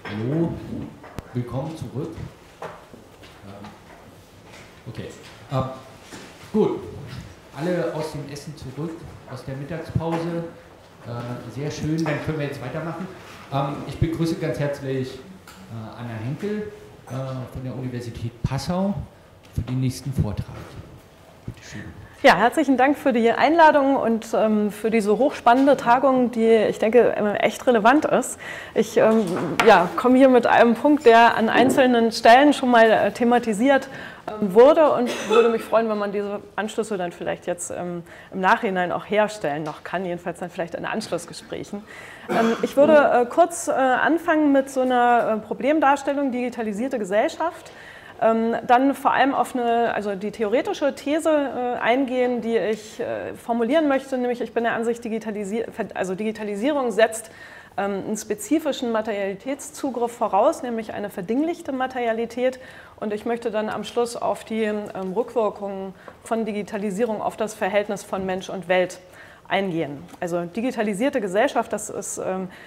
Hallo, willkommen zurück. Okay, gut, alle aus dem Essen zurück, aus der Mittagspause. Sehr schön, dann können wir jetzt weitermachen. Ich begrüße ganz herzlich Anna Henkel von der Universität Passau für den nächsten Vortrag. Bitte schön. Ja, herzlichen Dank für die Einladung und für diese hochspannende Tagung, die ich denke echt relevant ist. Ich komme hier mit einem Punkt, der an einzelnen Stellen schon mal thematisiert wurde und würde mich freuen, wenn man diese Anschlüsse dann vielleicht jetzt im Nachhinein auch herstellen noch kann, jedenfalls dann vielleicht in Anschlussgesprächen. Ich würde kurz anfangen mit so einer Problemdarstellung digitalisierte Gesellschaft. Dann vor allem auf die theoretische These eingehen, die ich formulieren möchte, nämlich ich bin der Ansicht, Digitalisierung setzt einen spezifischen Materialitätszugriff voraus, nämlich eine verdinglichte Materialität. Und ich möchte dann am Schluss auf die Rückwirkungen von Digitalisierung auf das Verhältnis von Mensch und Welt eingehen. Also digitalisierte Gesellschaft, das ist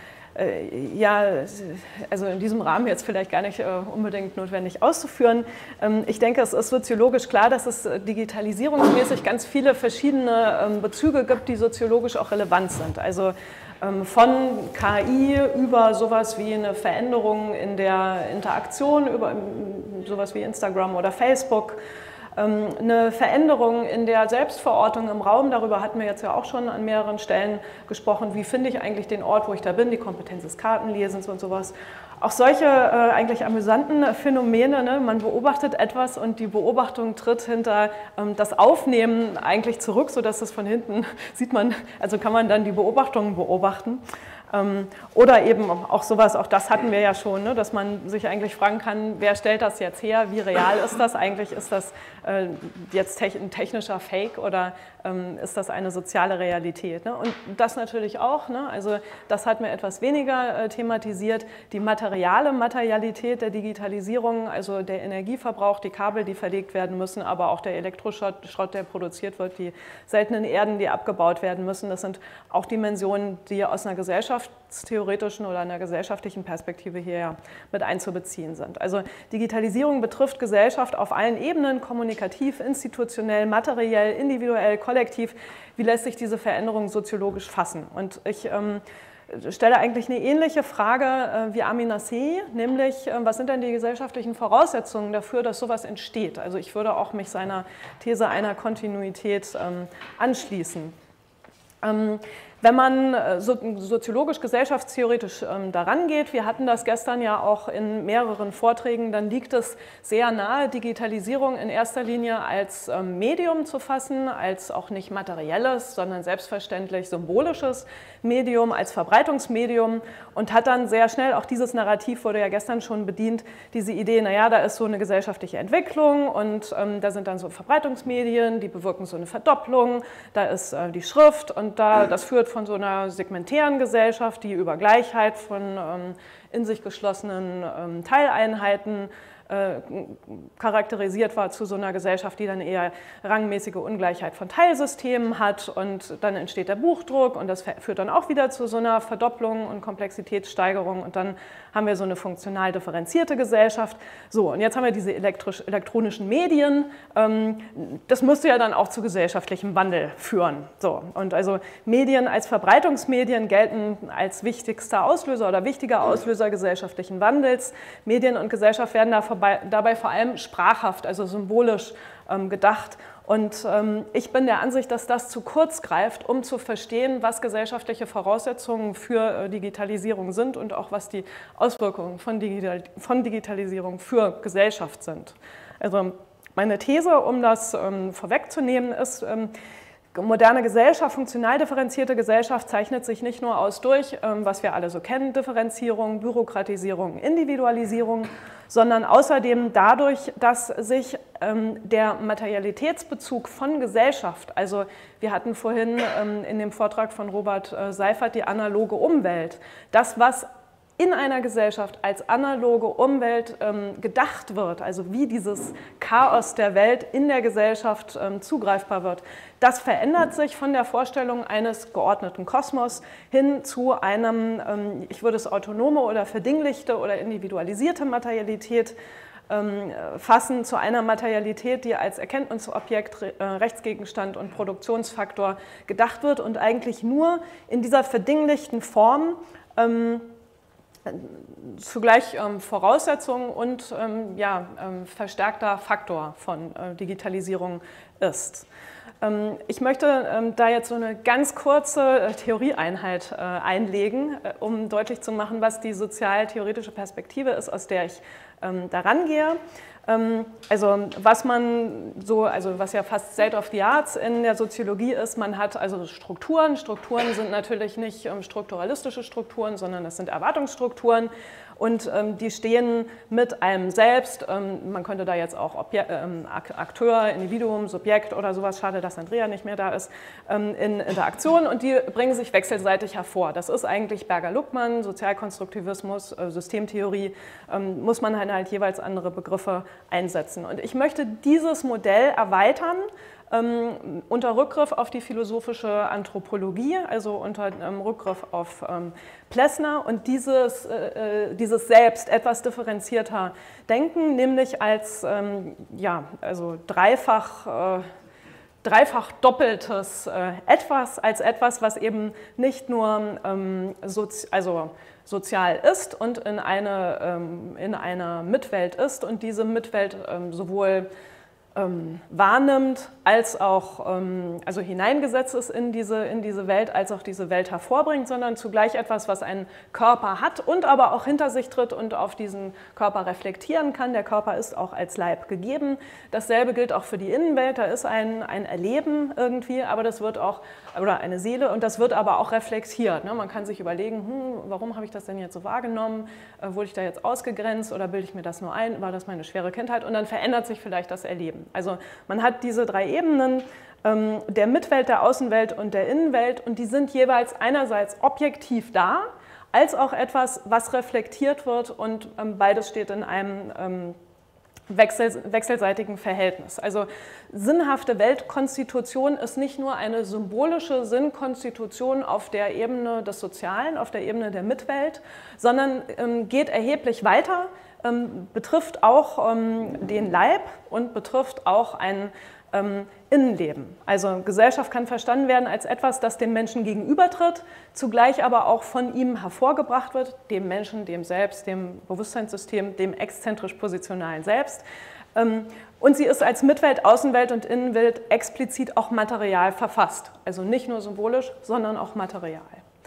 also in diesem Rahmen jetzt vielleicht gar nicht unbedingt notwendig auszuführen. Ich denke, es ist soziologisch klar, dass es digitalisierungsmäßig ganz viele verschiedene Bezüge gibt, die soziologisch auch relevant sind. Also von KI über sowas wie eine Veränderung in der Interaktion, über sowas wie Instagram oder Facebook, eine Veränderung in der Selbstverortung im Raum, darüber hatten wir jetzt ja auch schon an mehreren Stellen gesprochen, wie finde ich eigentlich den Ort, wo ich da bin, die Kompetenz des Kartenlesens und sowas. Auch solche eigentlich amüsanten Phänomene, ne? Man beobachtet etwas und die Beobachtung tritt hinter das Aufnehmen eigentlich zurück, sodass es von hinten sieht man, also kann man dann die Beobachtungen beobachten. Oder eben auch sowas, auch das hatten wir ja schon, ne, dass man sich eigentlich fragen kann, wer stellt das jetzt her, wie real ist das eigentlich, ist das jetzt ein technischer Fake oder ist das eine soziale Realität? Ne? Und das natürlich auch, ne? Also das hat mir etwas weniger thematisiert, die materiale Materialität der Digitalisierung, also der Energieverbrauch, die Kabel, die verlegt werden müssen, aber auch der Elektroschrott, der produziert wird, die seltenen Erden, die abgebaut werden müssen, das sind auch Dimensionen, die aus einer gesellschaftstheoretischen oder einer gesellschaftlichen Perspektive hier mit einzubeziehen sind. Also Digitalisierung betrifft Gesellschaft auf allen Ebenen, kommunikativ, institutionell, materiell, individuell, kollektiv. Wie lässt sich diese Veränderung soziologisch fassen? Und ich stelle eigentlich eine ähnliche Frage wie Amin Nassei, nämlich was sind denn die gesellschaftlichen Voraussetzungen dafür, dass sowas entsteht? Also ich würde auch mich seiner These einer Kontinuität anschließen. Wenn man soziologisch, gesellschaftstheoretisch daran geht, wir hatten das gestern ja auch in mehreren Vorträgen, dann liegt es sehr nahe, Digitalisierung in erster Linie als Medium zu fassen, als auch nicht materielles, sondern selbstverständlich symbolisches Medium, als Verbreitungsmedium und hat dann sehr schnell, auch dieses Narrativ wurde ja gestern schon bedient, diese Idee, naja, da ist so eine gesellschaftliche Entwicklung und da sind dann so Verbreitungsmedien, die bewirken so eine Verdopplung, da ist die Schrift und das führt von so einer segmentären Gesellschaft, die über Gleichheit von in sich geschlossenen Teileinheiten charakterisiert war, zu so einer Gesellschaft, die dann eher rangmäßige Ungleichheit von Teilsystemen hat und dann entsteht der Buchdruck und das führt dann auch wieder zu so einer Verdopplung und Komplexitätssteigerung und dann haben wir so eine funktional differenzierte Gesellschaft. So, und jetzt haben wir diese elektronischen Medien, das müsste ja dann auch zu gesellschaftlichem Wandel führen. So, und also Medien als Verbreitungsmedien gelten als wichtigster Auslöser oder wichtiger Auslöser gesellschaftlichen Wandels. Medien und Gesellschaft werden dabei vor allem sprachhaft, also symbolisch gedacht. Und ich bin der Ansicht, dass das zu kurz greift, um zu verstehen, was gesellschaftliche Voraussetzungen für Digitalisierung sind und auch was die Auswirkungen von Digitalisierung für Gesellschaft sind. Also meine These, um das vorwegzunehmen, ist, moderne Gesellschaft, funktional differenzierte Gesellschaft zeichnet sich nicht nur aus durch, was wir alle so kennen, Differenzierung, Bürokratisierung, Individualisierung, sondern außerdem dadurch, dass sich der Materialitätsbezug von Gesellschaft, also wir hatten vorhin in dem Vortrag von Robert Seifert die analoge Umwelt, das, was in einer Gesellschaft als analoge Umwelt gedacht wird, also wie dieses Chaos der Welt in der Gesellschaft zugreifbar wird, das verändert sich von der Vorstellung eines geordneten Kosmos hin zu einem, ich würde es autonome oder verdinglichte oder individualisierte Materialität fassen, zu einer Materialität, die als Erkenntnisobjekt, Rechtsgegenstand und Produktionsfaktor gedacht wird und eigentlich nur in dieser verdinglichten Form zugleich Voraussetzung und verstärkter Faktor von Digitalisierung ist. Ich möchte da jetzt so eine ganz kurze Theorieeinheit einlegen, um deutlich zu machen, was die sozialtheoretische Perspektive ist, aus der ich daran gehe. Also was ja fast State of the Art in der Soziologie ist, man hat also Strukturen. Strukturen sind natürlich nicht strukturalistische Strukturen, sondern das sind Erwartungsstrukturen. Und die stehen mit einem selbst, man könnte da jetzt auch Akteur, Individuum, Subjekt oder sowas, schade, dass Andrea nicht mehr da ist, in Interaktion, und die bringen sich wechselseitig hervor. Das ist eigentlich Berger-Luckmann, Sozialkonstruktivismus, Systemtheorie, muss man halt jeweils andere Begriffe einsetzen. Und ich möchte dieses Modell erweitern, unter Rückgriff auf die philosophische Anthropologie, also unter Rückgriff auf Plessner, und dieses Selbst etwas differenzierter denken, nämlich als dreifach doppeltes Etwas, als etwas, was eben nicht nur sozial ist und in einer Mitwelt ist und diese Mitwelt sowohl wahrnimmt, als auch hineingesetzt ist in diese Welt, als auch diese Welt hervorbringt, sondern zugleich etwas, was einen Körper hat und aber auch hinter sich tritt und auf diesen Körper reflektieren kann. Der Körper ist auch als Leib gegeben. Dasselbe gilt auch für die Innenwelt, da ist ein Erleben irgendwie, aber das wird auch, oder eine Seele, und das wird aber auch reflektiert. Ne? Man kann sich überlegen, warum habe ich das denn jetzt so wahrgenommen? Wurde ich da jetzt ausgegrenzt oder bilde ich mir das nur ein? War das meine schwere Kindheit? Und dann verändert sich vielleicht das Erleben. Also man hat diese drei Ebenen der Mitwelt, der Außenwelt und der Innenwelt, und die sind jeweils einerseits objektiv da, als auch etwas, was reflektiert wird, und beides steht in einem wechselseitigen Verhältnis. Also sinnhafte Weltkonstitution ist nicht nur eine symbolische Sinnkonstitution auf der Ebene des Sozialen, auf der Ebene der Mitwelt, sondern geht erheblich weiter, betrifft auch den Leib und betrifft auch ein Innenleben. Also Gesellschaft kann verstanden werden als etwas, das dem Menschen gegenübertritt, zugleich aber auch von ihm hervorgebracht wird, dem Menschen, dem Selbst, dem Bewusstseinssystem, dem exzentrisch-positionalen Selbst. Und sie ist als Mitwelt, Außenwelt und Innenwelt explizit auch material verfasst. Also nicht nur symbolisch, sondern auch material.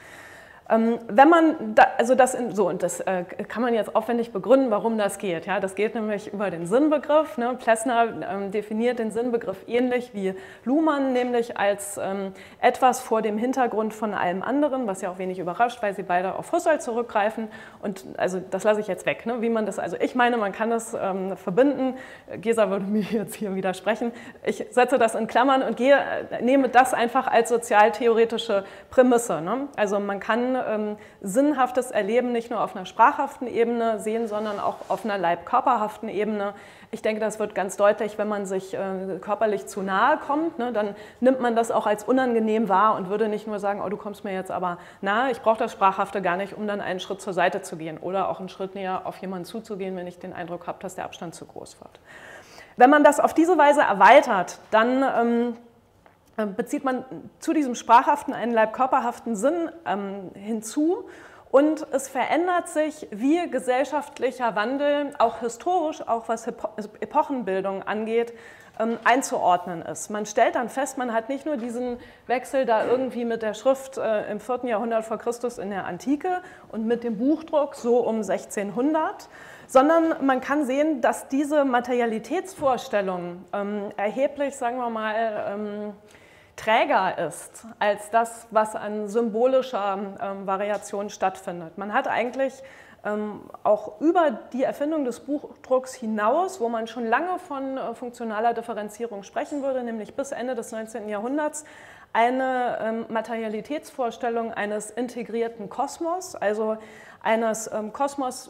Wenn man, das kann man jetzt aufwendig begründen, warum das geht. Ja, das geht nämlich über den Sinnbegriff. Ne? Plessner definiert den Sinnbegriff ähnlich wie Luhmann, nämlich als etwas vor dem Hintergrund von allem anderen, was ja auch wenig überrascht, weil sie beide auf Husserl zurückgreifen. Und also das lasse ich jetzt weg. Ne? Wie man das, also ich meine, man kann das verbinden. Gesa würde mir jetzt hier widersprechen. Ich setze das in Klammern und nehme das einfach als sozialtheoretische Prämisse. Ne? Also man kann sinnhaftes Erleben nicht nur auf einer sprachhaften Ebene sehen, sondern auch auf einer leib-körperhaften Ebene. Ich denke, das wird ganz deutlich, wenn man sich körperlich zu nahe kommt, ne, dann nimmt man das auch als unangenehm wahr und würde nicht nur sagen, oh, du kommst mir jetzt aber nahe, ich brauche das Sprachhafte gar nicht, um dann einen Schritt zur Seite zu gehen oder auch einen Schritt näher auf jemanden zuzugehen, wenn ich den Eindruck habe, dass der Abstand zu groß wird. Wenn man das auf diese Weise erweitert, dann bezieht man zu diesem sprachhaften einen leib-körperhaften Sinn hinzu, und es verändert sich, wie gesellschaftlicher Wandel auch historisch, auch was Epochenbildung angeht, einzuordnen ist. Man stellt dann fest, man hat nicht nur diesen Wechsel da irgendwie mit der Schrift im 4. Jahrhundert vor Christus in der Antike und mit dem Buchdruck so um 1600, sondern man kann sehen, dass diese Materialitätsvorstellung erheblich, sagen wir mal, träger ist als das, was an symbolischer Variation stattfindet. Man hat eigentlich auch über die Erfindung des Buchdrucks hinaus, wo man schon lange von funktionaler Differenzierung sprechen würde, nämlich bis Ende des 19. Jahrhunderts, eine Materialitätsvorstellung eines integrierten Kosmos, also eines Kosmos,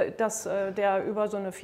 der über so eine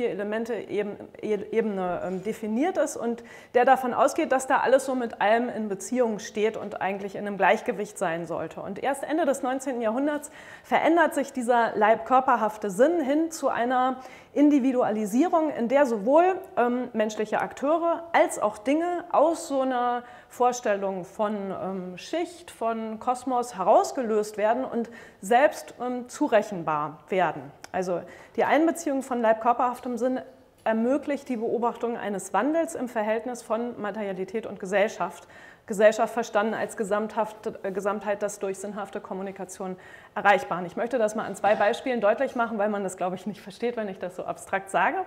4-Elemente-Ebene definiert ist und der davon ausgeht, dass da alles so mit allem in Beziehung steht und eigentlich in einem Gleichgewicht sein sollte. Und erst Ende des 19. Jahrhunderts verändert sich dieser leib-körperhafte Sinn hin zu einer Individualisierung, in der sowohl menschliche Akteure als auch Dinge aus so einer Vorstellung von Schicht, von Kosmos herausgelöst werden und selbst zurechenbar werden. Also die Einbeziehung von leib-körperhaftem Sinn ermöglicht die Beobachtung eines Wandels im Verhältnis von Materialität und Gesellschaft. Gesellschaft verstanden als Gesamtheit, das durch sinnhafte Kommunikation erreichbar. Und ich möchte das mal an 2 Beispielen deutlich machen, weil man das, glaube ich, nicht versteht, wenn ich das so abstrakt sage.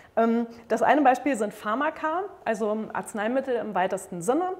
Das eine Beispiel sind Pharmaka, also Arzneimittel im weitesten Sinne.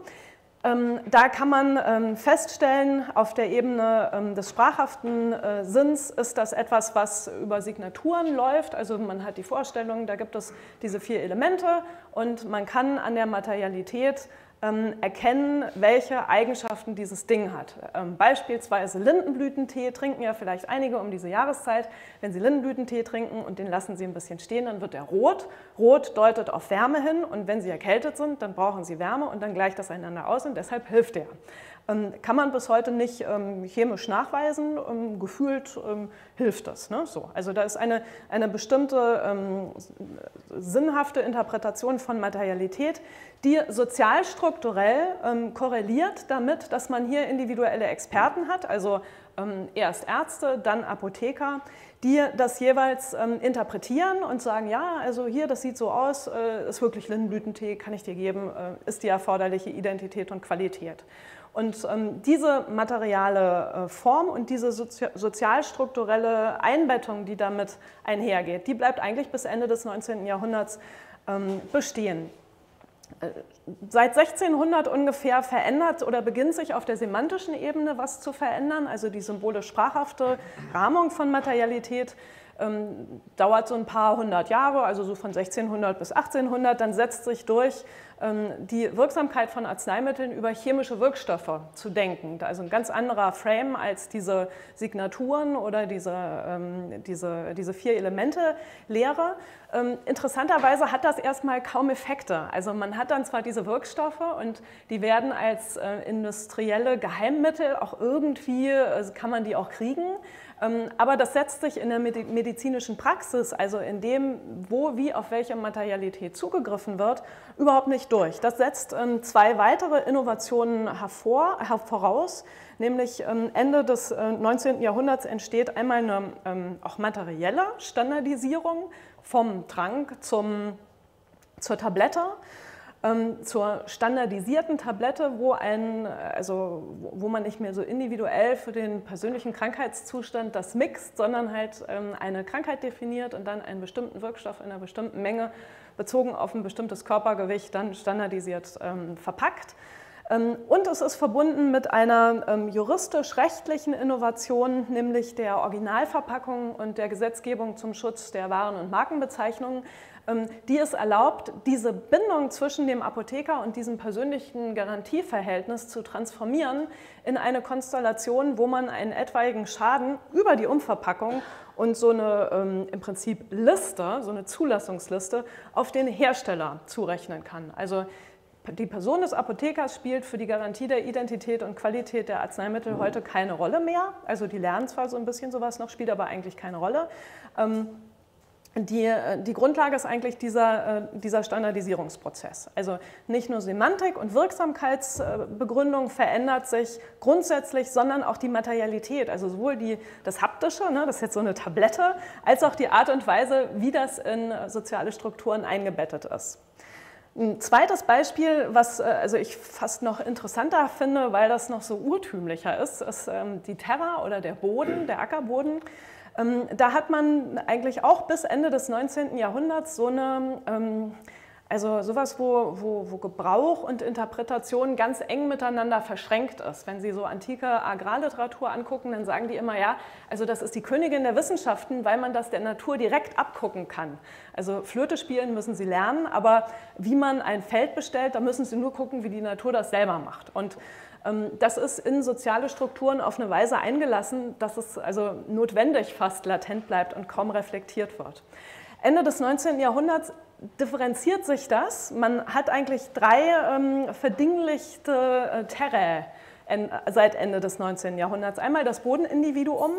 Da kann man feststellen, auf der Ebene des sprachhaften Sinns ist das etwas, was über Signaturen läuft. Also man hat die Vorstellung, da gibt es diese 4 Elemente und man kann an der Materialität erkennen, welche Eigenschaften dieses Ding hat. Beispielsweise Lindenblütentee trinken ja vielleicht einige um diese Jahreszeit. Wenn Sie Lindenblütentee trinken und den lassen Sie ein bisschen stehen, dann wird er rot. Rot deutet auf Wärme hin und wenn Sie erkältet sind, dann brauchen Sie Wärme und dann gleicht das einander aus und deshalb hilft er. Kann man bis heute nicht chemisch nachweisen, gefühlt hilft das. Ne? So, also da ist eine bestimmte sinnhafte Interpretation von Materialität, die sozialstrukturell korreliert damit, dass man hier individuelle Experten hat, also erst Ärzte, dann Apotheker, die das jeweils interpretieren und sagen, ja, also hier, das sieht so aus, ist wirklich Lindenblütentee, kann ich dir geben, ist die erforderliche Identität und Qualität. Und diese materiale Form und diese sozialstrukturelle Einbettung, die damit einhergeht, die bleibt eigentlich bis Ende des 19. Jahrhunderts bestehen. Seit 1600 ungefähr verändert oder beginnt sich auf der semantischen Ebene was zu verändern, also die symbolisch-sprachhafte Rahmung von Materialität dauert so ein paar hundert Jahre, also so von 1600 bis 1800, dann setzt sich durch, die Wirksamkeit von Arzneimitteln über chemische Wirkstoffe zu denken. Also ein ganz anderer Frame als diese Signaturen oder diese 4-Elemente-Lehre. Interessanterweise hat das erstmal kaum Effekte. Also man hat dann zwar diese Wirkstoffe und die werden als industrielle Geheimmittel auch irgendwie, kann man die auch kriegen, aber das setzt sich in der medizinischen Praxis, also in dem, wo, wie, auf welche Materialität zugegriffen wird, überhaupt nicht durch. Das setzt 2 weitere Innovationen voraus, nämlich Ende des 19. Jahrhunderts entsteht einmal eine auch materielle Standardisierung vom Trank zur Tablette. Zur standardisierten Tablette, wo man nicht mehr so individuell für den persönlichen Krankheitszustand das mixt, sondern halt eine Krankheit definiert und dann einen bestimmten Wirkstoff in einer bestimmten Menge bezogen auf ein bestimmtes Körpergewicht dann standardisiert verpackt. Und es ist verbunden mit einer juristisch-rechtlichen Innovation, nämlich der Originalverpackung und der Gesetzgebung zum Schutz der Waren- und Markenbezeichnungen, die es erlaubt, diese Bindung zwischen dem Apotheker und diesem persönlichen Garantieverhältnis zu transformieren in eine Konstellation, wo man einen etwaigen Schaden über die Umverpackung und so eine im Prinzip Liste, so eine Zulassungsliste auf den Hersteller zurechnen kann. Also die Person des Apothekers spielt für die Garantie der Identität und Qualität der Arzneimittel heute keine Rolle mehr. Also die lernen zwar so ein bisschen sowas noch, spielt aber eigentlich keine Rolle. Die Grundlage ist eigentlich dieser Standardisierungsprozess. Also nicht nur Semantik und Wirksamkeitsbegründung verändert sich grundsätzlich, sondern auch die Materialität, also sowohl das Haptische, ne, das ist jetzt so eine Tablette, als auch die Art und Weise, wie das in soziale Strukturen eingebettet ist. Ein zweites Beispiel, was also ich fast noch interessanter finde, weil das noch so urtümlicher ist die Terra oder der Boden, der Ackerboden. Da hat man eigentlich auch bis Ende des 19. Jahrhunderts so eine, also sowas, wo Gebrauch und Interpretation ganz eng miteinander verschränkt ist. Wenn Sie so antike Agrarliteratur angucken, dann sagen die immer, ja, also das ist die Königin der Wissenschaften, weil man das der Natur direkt abgucken kann. Also Flöte spielen müssen Sie lernen, aber wie man ein Feld bestellt, da müssen Sie nur gucken, wie die Natur das selber macht. Und Das ist in soziale Strukturen auf eine Weise eingelassen, dass es also notwendig fast latent bleibt und kaum reflektiert wird. Ende des 19. Jahrhunderts differenziert sich das. Man hat eigentlich drei verdinglichte Terrae seit Ende des 19. Jahrhunderts. Einmal das Bodenindividuum.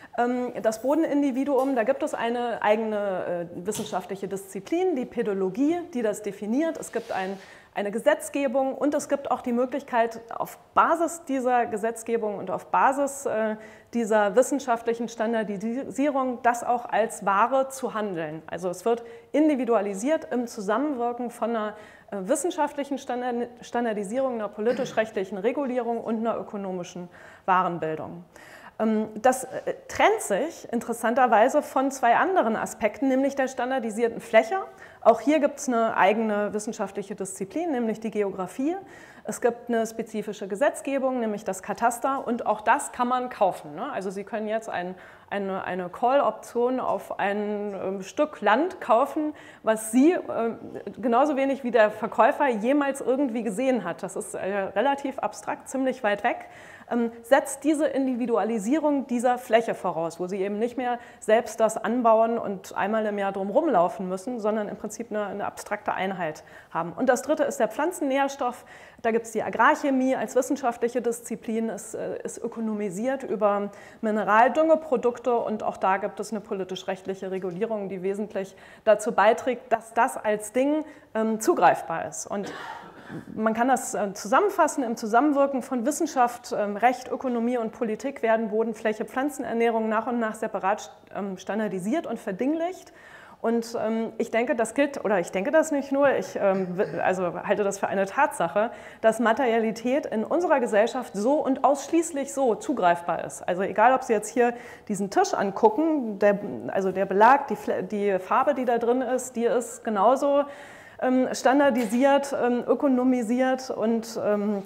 Das Bodenindividuum, da gibt es eine eigene wissenschaftliche Disziplin, die Pädologie, die das definiert. Es gibt eine Gesetzgebung und es gibt auch die Möglichkeit, auf Basis dieser Gesetzgebung und auf Basis dieser wissenschaftlichen Standardisierung das auch als Ware zu handeln. Also es wird individualisiert im Zusammenwirken von einer wissenschaftlichen Standardisierung, einer politisch-rechtlichen Regulierung und einer ökonomischen Warenbildung. Das trennt sich interessanterweise von zwei anderen Aspekten, nämlich der standardisierten Fläche. Auch hier gibt es eine eigene wissenschaftliche Disziplin, nämlich die Geografie. Es gibt eine spezifische Gesetzgebung, nämlich das Kataster, und auch das kann man kaufen. Also Sie können jetzt eine Call-Option auf ein Stück Land kaufen, was Sie genauso wenig wie der Verkäufer jemals irgendwie gesehen hat. Das ist relativ abstrakt, ziemlich weit weg. Setzt diese Individualisierung dieser Fläche voraus, wo Sie eben nicht mehr selbst das anbauen und einmal im Jahr drum rumlaufen müssen, sondern im Prinzip eine abstrakte Einheit haben. Und das dritte ist der Pflanzennährstoff. Da gibt es die Agrarchemie als wissenschaftliche Disziplin. Es ist ökonomisiert über Mineraldüngeprodukte und auch da gibt es eine politisch-rechtliche Regulierung, die wesentlich dazu beiträgt, dass das als Ding zugreifbar ist. Und man kann das zusammenfassen: Im Zusammenwirken von Wissenschaft, Recht, Ökonomie und Politik werden Boden, Fläche, Pflanzenernährung nach und nach separat standardisiert und verdinglicht. Und ich denke, das gilt, oder ich denke das nicht nur, ich halte das für eine Tatsache, dass Materialität in unserer Gesellschaft so und ausschließlich so zugreifbar ist. Also egal, ob Sie jetzt hier diesen Tisch angucken, der Belag, die Farbe, die da drin ist, die ist genauso standardisiert, ökonomisiert und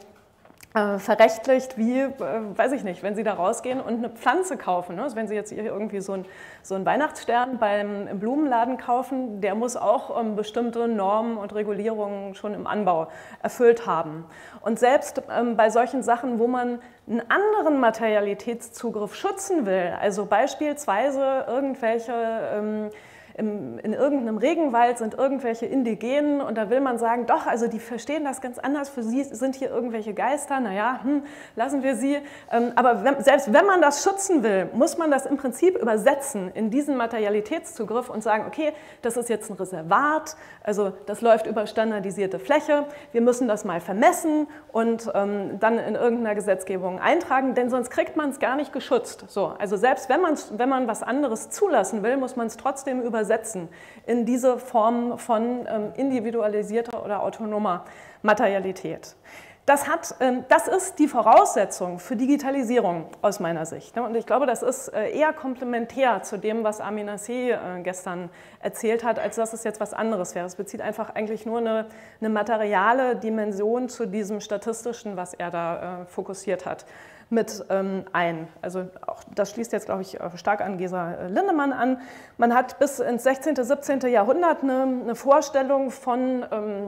verrechtlicht wie, weiß ich nicht, wenn Sie da rausgehen und eine Pflanze kaufen. Also wenn Sie jetzt hier irgendwie so einen Weihnachtsstern im Blumenladen kaufen, der muss auch bestimmte Normen und Regulierungen schon im Anbau erfüllt haben. Und selbst bei solchen Sachen, wo man einen anderen Materialitätszugriff schützen will, also beispielsweise in irgendeinem Regenwald sind irgendwelche Indigenen und da will man sagen, doch, also die verstehen das ganz anders, für sie sind hier irgendwelche Geister, naja, lassen wir sie. Aber selbst wenn man das schützen will, muss man das im Prinzip übersetzen in diesen Materialitätszugriff und sagen, okay, das ist jetzt ein Reservat, also das läuft über standardisierte Fläche, wir müssen das mal vermessen und dann in irgendeiner Gesetzgebung eintragen, denn sonst kriegt man es gar nicht geschützt. So, also selbst wenn man was anderes zulassen will, muss man es trotzdem übersetzen in diese Form von individualisierter oder autonomer Materialität. Das ist die Voraussetzung für Digitalisierung aus meiner Sicht. Und ich glaube, das ist eher komplementär zu dem, was Amin Nasseh gestern erzählt hat, als dass es jetzt was anderes wäre. Es bezieht einfach eigentlich nur eine materiale Dimension zu diesem statistischen, was er da fokussiert hat, mit ein. Also auch das schließt jetzt, glaube ich, stark an Gesa Lindemann an. Man hat bis ins 16., 17. Jahrhundert eine Vorstellung von,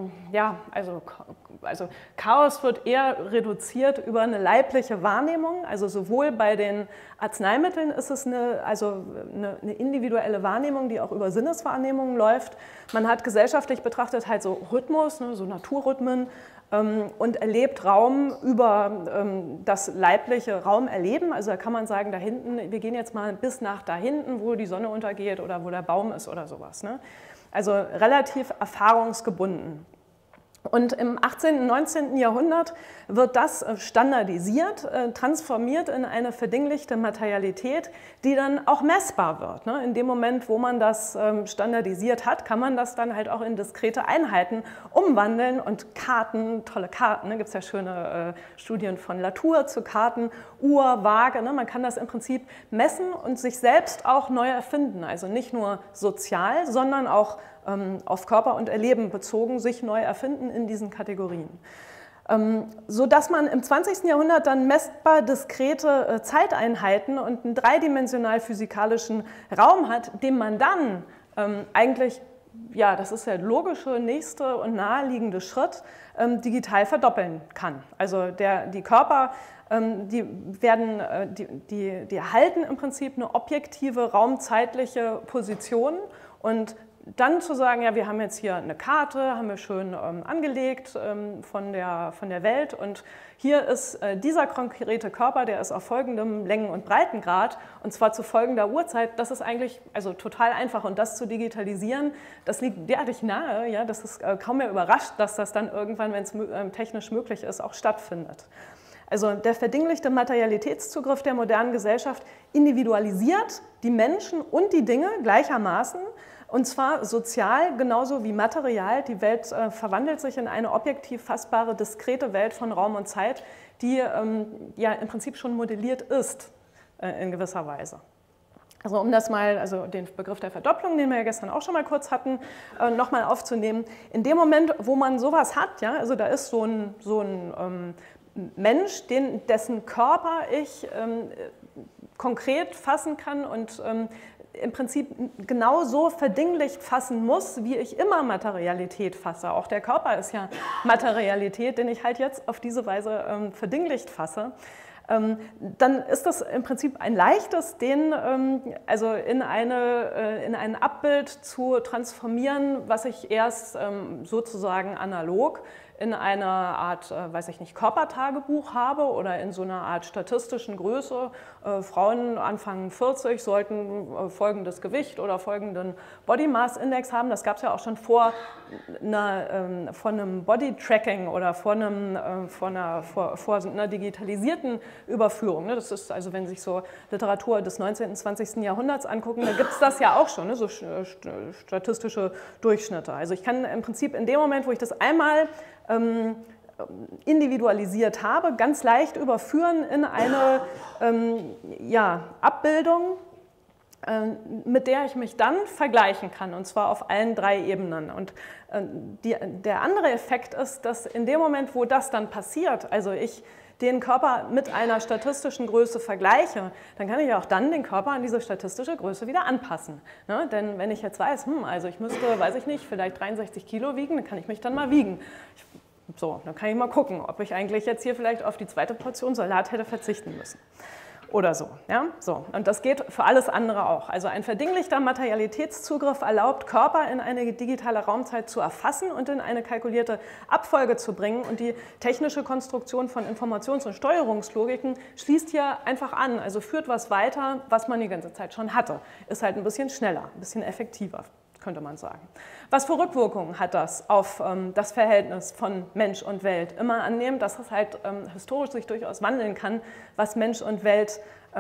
also Chaos wird eher reduziert über eine leibliche Wahrnehmung. Also sowohl bei den Arzneimitteln ist es eine individuelle Wahrnehmung, die auch über Sinneswahrnehmungen läuft. Man hat gesellschaftlich betrachtet halt so Rhythmus, so Naturrhythmen, und erlebt Raum über das leibliche Raumerleben. Also da kann man sagen, da hinten, wir gehen jetzt mal bis nach da hinten, wo die Sonne untergeht oder wo der Baum ist oder sowas. Ne? Also relativ erfahrungsgebunden. Und im 18. und 19. Jahrhundert wird das standardisiert, transformiert in eine verdinglichte Materialität, die dann auch messbar wird. In dem Moment, wo man das standardisiert hat, kann man das dann halt auch in diskrete Einheiten umwandeln und Karten, tolle Karten, gibt es ja schöne Studien von Latour zu Karten, Uhr, Waage, man kann das im Prinzip messen und sich selbst auch neu erfinden, also nicht nur sozial, sondern auch auf Körper und Erleben bezogen, sich neu erfinden in diesen Kategorien. Sodass man im 20. Jahrhundert dann messbar diskrete Zeiteinheiten und einen dreidimensional physikalischen Raum hat, den man dann eigentlich ja, das ist der logische nächste und naheliegende Schritt, digital verdoppeln kann. Also die Körper, die erhalten im Prinzip eine objektive raumzeitliche Position und dann zu sagen, ja, wir haben jetzt hier eine Karte, haben wir schön angelegt von der Welt und hier ist dieser konkrete Körper, der ist auf folgendem Längen- und Breitengrad und zwar zu folgender Uhrzeit. Das ist eigentlich also total einfach und das zu digitalisieren, das liegt derartig nahe, ja, das ist kaum mehr überrascht, dass das dann irgendwann, wenn es technisch möglich ist, auch stattfindet. Also der verdinglichte Materialitätszugriff der modernen Gesellschaft individualisiert die Menschen und die Dinge gleichermaßen. Und zwar sozial genauso wie material. Die Welt verwandelt sich in eine objektiv fassbare, diskrete Welt von Raum und Zeit, die ja im Prinzip schon modelliert ist in gewisser Weise. Also um das mal, also den Begriff der Verdopplung, den wir ja gestern auch schon mal kurz hatten, nochmal aufzunehmen. In dem Moment, wo man sowas hat, ja, also da ist so ein Mensch, dessen Körper ich konkret fassen kann und im Prinzip genauso verdinglicht fassen muss, wie ich immer Materialität fasse. Auch der Körper ist ja Materialität, den ich halt jetzt auf diese Weise verdinglicht fasse. Dann ist das im Prinzip ein leichtes, den also in ein Abbild zu transformieren, was ich erst sozusagen analog in einer Art, weiß ich nicht, Körpertagebuch habe oder in so einer Art statistischen Größe. Frauen Anfang 40 sollten folgendes Gewicht oder folgenden Body Mass Index haben. Das gab es ja auch schon vor einem Body Tracking oder vor einer digitalisierten Überführung. Das ist also, wenn Sie sich so Literatur des 19. und 20. Jahrhunderts angucken, da gibt es das ja auch schon, so statistische Durchschnitte. Also ich kann im Prinzip in dem Moment, wo ich das einmal individualisiert habe, ganz leicht überführen in eine Abbildung, mit der ich mich dann vergleichen kann, und zwar auf allen 3 Ebenen. Und der andere Effekt ist, dass in dem Moment, wo das dann passiert, also ich den Körper mit einer statistischen Größe vergleiche, dann kann ich auch dann den Körper an diese statistische Größe wieder anpassen. Ne? Denn wenn ich jetzt weiß, also ich müsste, weiß ich nicht, vielleicht 63 Kilo wiegen, dann kann ich mich dann mal wiegen. So, dann kann ich mal gucken, ob ich eigentlich jetzt hier vielleicht auf die zweite Portion Salat hätte verzichten müssen. Oder so, ja? So. Und das geht für alles andere auch. Also ein verdinglichter Materialitätszugriff erlaubt, Körper in eine digitale Raumzeit zu erfassen und in eine kalkulierte Abfolge zu bringen. Und die technische Konstruktion von Informations- und Steuerungslogiken schließt hier einfach an, also führt was weiter, was man die ganze Zeit schon hatte. Ist halt ein bisschen schneller, ein bisschen effektiver, könnte man sagen. Was für Rückwirkungen hat das auf das Verhältnis von Mensch und Welt? Immer annehmen, dass es halt historisch sich durchaus wandeln kann, was Mensch und Welt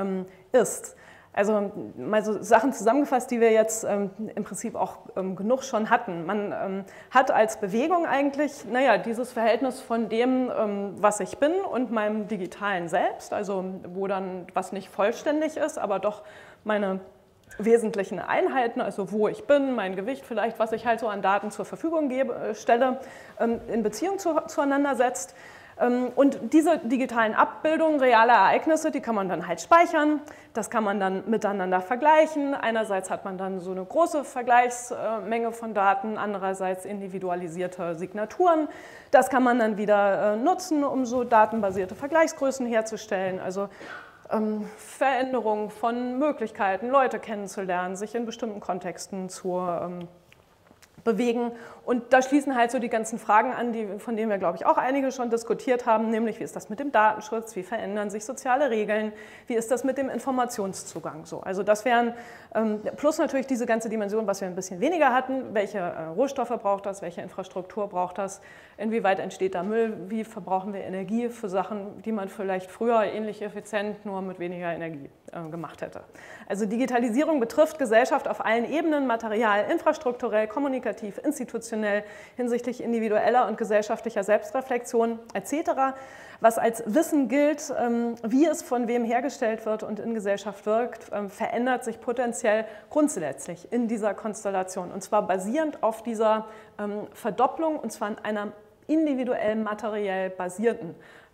ist. Also mal so Sachen zusammengefasst, die wir jetzt im Prinzip auch genug schon hatten. Man hat als Bewegung eigentlich, dieses Verhältnis von dem, was ich bin und meinem digitalen Selbst, also wo dann was nicht vollständig ist, aber doch meine wesentlichen Einheiten, also wo ich bin, mein Gewicht vielleicht, was ich halt so an Daten zur Verfügung stelle, in Beziehung zueinander setzt. Und diese digitalen Abbildungen realer Ereignisse, die kann man dann halt speichern, das kann man dann miteinander vergleichen. Einerseits hat man dann so eine große Vergleichsmenge von Daten, andererseits individualisierte Signaturen. Das kann man dann wieder nutzen, um so datenbasierte Vergleichsgrößen herzustellen. Also Veränderung von Möglichkeiten, Leute kennenzulernen, sich in bestimmten Kontexten zu bewegen. Und da schließen halt so die ganzen Fragen an, von denen wir, glaube ich, auch einige schon diskutiert haben, nämlich wie ist das mit dem Datenschutz, wie verändern sich soziale Regeln, wie ist das mit dem Informationszugang. So, also das wären, plus natürlich diese ganze Dimension, was wir ein bisschen weniger hatten, welche Rohstoffe braucht das, welche Infrastruktur braucht das, inwieweit entsteht da Müll, wie verbrauchen wir Energie für Sachen, die man vielleicht früher ähnlich effizient, nur mit weniger Energie gemacht hätte. Also Digitalisierung betrifft Gesellschaft auf allen Ebenen, material, infrastrukturell, kommunikativ, institutionell, hinsichtlich individueller und gesellschaftlicher Selbstreflexion etc., was als Wissen gilt, wie es von wem hergestellt wird und in Gesellschaft wirkt, verändert sich potenziell grundsätzlich in dieser Konstellation, und zwar basierend auf dieser Verdopplung, und zwar in einer individuell materiell basierten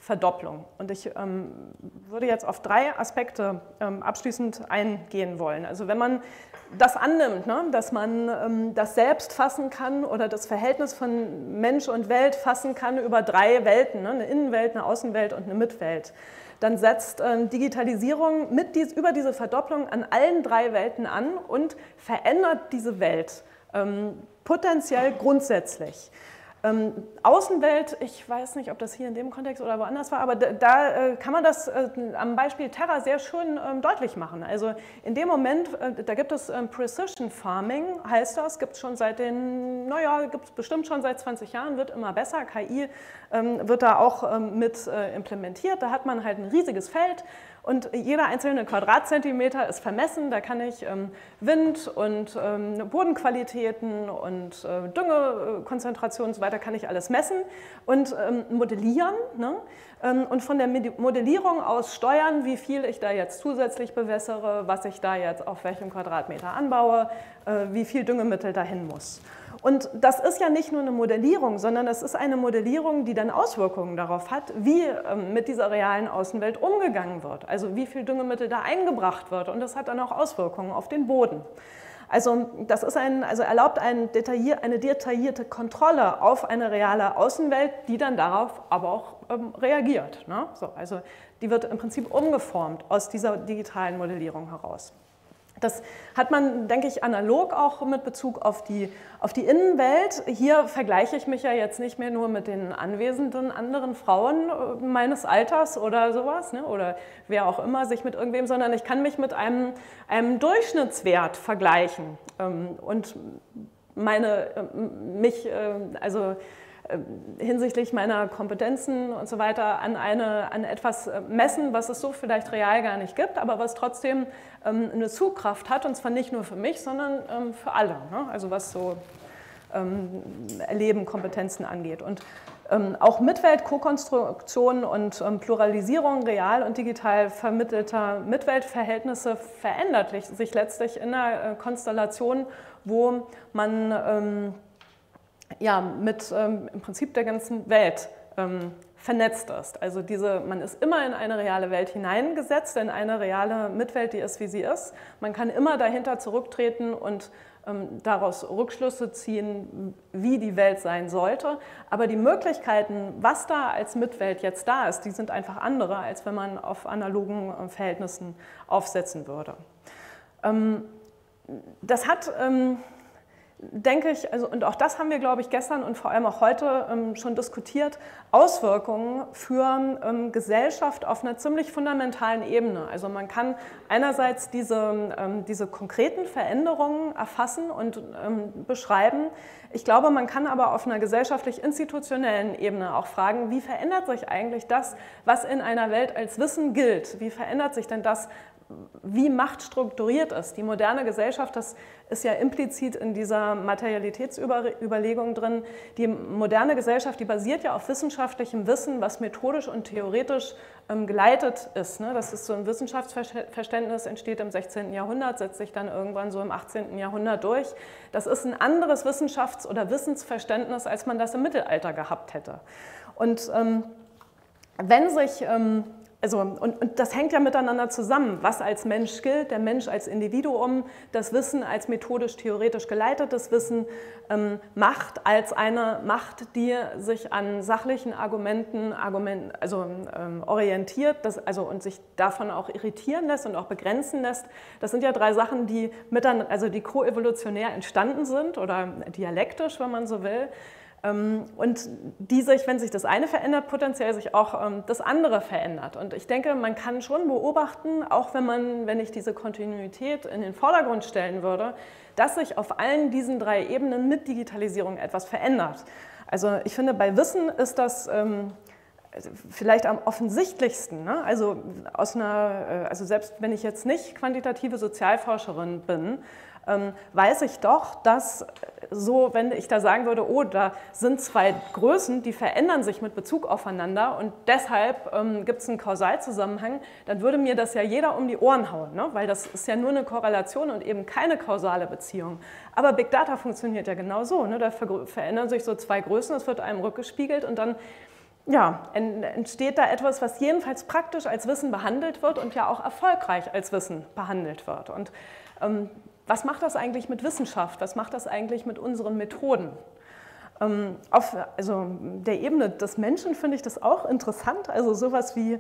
Verdopplung. Und ich würde jetzt auf 3 Aspekte abschließend eingehen wollen. Also wenn man das annimmt, ne, dass man das Selbst fassen kann oder das Verhältnis von Mensch und Welt fassen kann über 3 Welten, ne, eine Innenwelt, eine Außenwelt und eine Mitwelt, dann setzt Digitalisierung über diese Verdopplung an allen 3 Welten an und verändert diese Welt potenziell grundsätzlich. Außenwelt, ich weiß nicht, ob das hier in dem Kontext oder woanders war, aber da kann man das am Beispiel Terra sehr schön deutlich machen. Also in dem Moment, da gibt es Precision Farming, heißt das, gibt es schon seit gibt es bestimmt schon seit 20 Jahren, wird immer besser. KI wird da auch mit implementiert. Da hat man halt ein riesiges Feld. Und jeder einzelne Quadratzentimeter ist vermessen, da kann ich Wind und Bodenqualitäten und Düngekonzentrationen und so weiter, kann ich alles messen und modellieren. Ne? Und von der Modellierung aus steuern, wie viel ich da jetzt zusätzlich bewässere, was ich da jetzt auf welchem Quadratmeter anbaue, wie viel Düngemittel dahin muss. Und das ist ja nicht nur eine Modellierung, sondern es ist eine Modellierung, die dann Auswirkungen darauf hat, wie mit dieser realen Außenwelt umgegangen wird. Also wie viel Düngemittel da eingebracht wird. Und das hat dann auch Auswirkungen auf den Boden. Also das ist erlaubt eine detaillierte Kontrolle auf eine reale Außenwelt, die dann darauf aber auch reagiert. Ne? So, also die wird im Prinzip umgeformt aus dieser digitalen Modellierung heraus. Das hat man, denke ich, analog auch mit Bezug auf die Innenwelt. Hier vergleiche ich mich ja jetzt nicht mehr nur mit den anwesenden anderen Frauen meines Alters oder sowas, ne, oder wer auch immer sich mit irgendwem, sondern ich kann mich mit einem Durchschnittswert vergleichen und hinsichtlich meiner Kompetenzen und so weiter an etwas messen, was es so vielleicht real gar nicht gibt, aber was trotzdem eine Zugkraft hat, und zwar nicht nur für mich, sondern für alle, ne? Also was so Erleben, Kompetenzen angeht. Und auch Mitwelt, Co-Konstruktion und Pluralisierung real und digital vermittelter Mitweltverhältnisse verändert sich letztlich in einer Konstellation, wo man mit im Prinzip der ganzen Welt vernetzt ist. Also man ist immer in eine reale Welt hineingesetzt, in eine reale Mitwelt, die ist, wie sie ist. Man kann immer dahinter zurücktreten und daraus Rückschlüsse ziehen, wie die Welt sein sollte. Aber die Möglichkeiten, was da als Mitwelt jetzt da ist, die sind einfach andere, als wenn man auf analogen Verhältnissen aufsetzen würde. Das hat denke ich, und auch das haben wir, glaube ich, gestern und vor allem auch heute schon diskutiert, Auswirkungen für Gesellschaft auf einer ziemlich fundamentalen Ebene. Also man kann einerseits diese konkreten Veränderungen erfassen und beschreiben. Ich glaube, man kann aber auf einer gesellschaftlich-institutionellen Ebene auch fragen, wie verändert sich eigentlich das, was in einer Welt als Wissen gilt? Wie verändert sich denn das, wie Macht strukturiert ist? Die moderne Gesellschaft, das ist ja implizit in dieser Materialitätsüberlegung drin, die moderne Gesellschaft, die basiert ja auf wissenschaftlichem Wissen, was methodisch und theoretisch geleitet ist. Ne? Das ist so ein Wissenschaftsverständnis, entsteht im 16. Jahrhundert, setzt sich dann irgendwann so im 18. Jahrhundert durch. Das ist ein anderes Wissenschafts- oder Wissensverständnis, als man das im Mittelalter gehabt hätte. Und wenn sich und das hängt ja miteinander zusammen, was als Mensch gilt, der Mensch als Individuum, das Wissen als methodisch-theoretisch geleitetes Wissen, Macht als eine Macht, die sich an sachlichen Argumenten orientiert und sich davon auch irritieren lässt und auch begrenzen lässt. Das sind ja 3 Sachen, die koevolutionär entstanden sind oder dialektisch, wenn man so will. Und die sich, wenn sich das eine verändert, potenziell sich auch das andere verändert. Und ich denke, man kann schon beobachten, auch wenn ich diese Kontinuität in den Vordergrund stellen würde, dass sich auf allen diesen 3 Ebenen mit Digitalisierung etwas verändert. Also ich finde, bei Wissen ist das vielleicht am offensichtlichsten, ne? Also selbst wenn ich jetzt nicht quantitative Sozialforscherin bin, weiß ich doch, dass wenn ich da sagen würde, oh, da sind 2 Größen, die verändern sich mit Bezug aufeinander und deshalb gibt es einen Kausalzusammenhang, dann würde mir das ja jeder um die Ohren hauen, ne? Weil das ist ja nur eine Korrelation und eben keine kausale Beziehung. Aber Big Data funktioniert ja genau so, ne? Da verändern sich so 2 Größen, es wird einem rückgespiegelt und dann ja, entsteht da etwas, was jedenfalls praktisch als Wissen behandelt wird und ja auch erfolgreich als Wissen behandelt wird. Und was macht das eigentlich mit Wissenschaft? Was macht das eigentlich mit unseren Methoden? Auf der Ebene des Menschen finde ich das auch interessant. Also sowas wie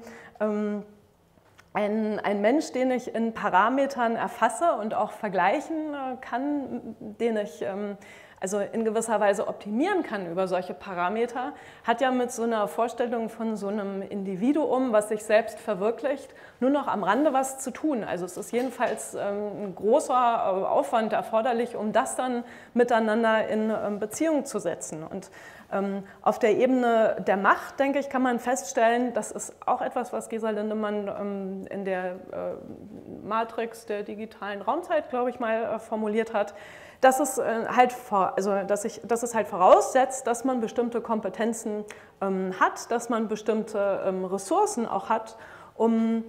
ein Mensch, den ich in Parametern erfasse und auch vergleichen kann, den ich also in gewisser Weise optimieren kann über solche Parameter, hat ja mit so einer Vorstellung von so einem Individuum, was sich selbst verwirklicht, nur noch am Rande was zu tun. Also es ist jedenfalls ein großer Aufwand erforderlich, um das dann miteinander in Beziehung zu setzen. Und auf der Ebene der Macht, denke ich, kann man feststellen, das ist auch etwas, was Gesa Lindemann in der Matrix der digitalen Raumzeit, glaube ich, mal formuliert hat, dass es halt voraussetzt, dass man bestimmte Kompetenzen hat, dass man bestimmte Ressourcen auch hat, um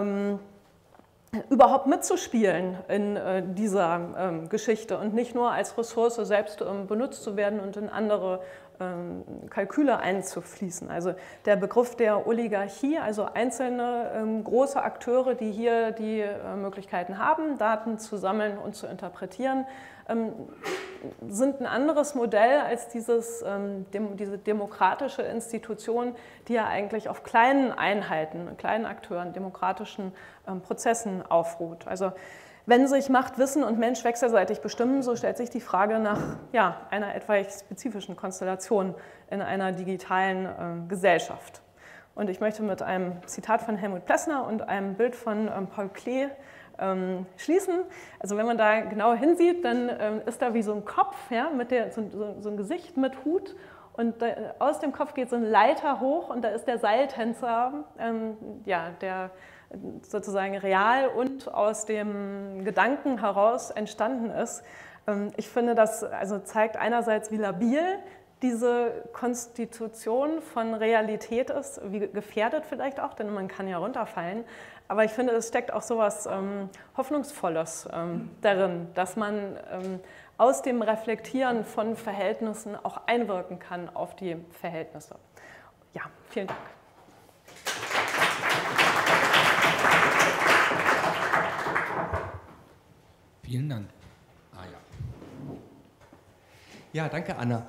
überhaupt mitzuspielen in dieser Geschichte und nicht nur als Ressource selbst benutzt zu werden und in andere Kalküle einzufließen. Also der Begriff der Oligarchie, also einzelne große Akteure, die hier die Möglichkeiten haben, Daten zu sammeln und zu interpretieren, sind ein anderes Modell als diese demokratische Institution, die ja eigentlich auf kleinen Einheiten, kleinen Akteuren, demokratischen Prozessen aufruht. Also wenn sich Macht, Wissen und Mensch wechselseitig bestimmen, so stellt sich die Frage nach einer etwaig spezifischen Konstellation in einer digitalen Gesellschaft. Und ich möchte mit einem Zitat von Helmut Plessner und einem Bild von Paul Klee schließen. Also wenn man da genau hinsieht, dann ist da wie so ein Kopf, ja, mit so ein Gesicht mit Hut, und aus dem Kopf geht so eine Leiter hoch und da ist der Seiltänzer, der sozusagen real und aus dem Gedanken heraus entstanden ist. Ich finde, das zeigt einerseits, wie labil diese Konstitution von Realität ist, wie gefährdet vielleicht auch, denn man kann ja runterfallen. Aber ich finde, es steckt auch so etwas Hoffnungsvolles darin, dass man aus dem Reflektieren von Verhältnissen auch einwirken kann auf die Verhältnisse. Ja, vielen Dank. Vielen Dank. Ja, danke, Anna.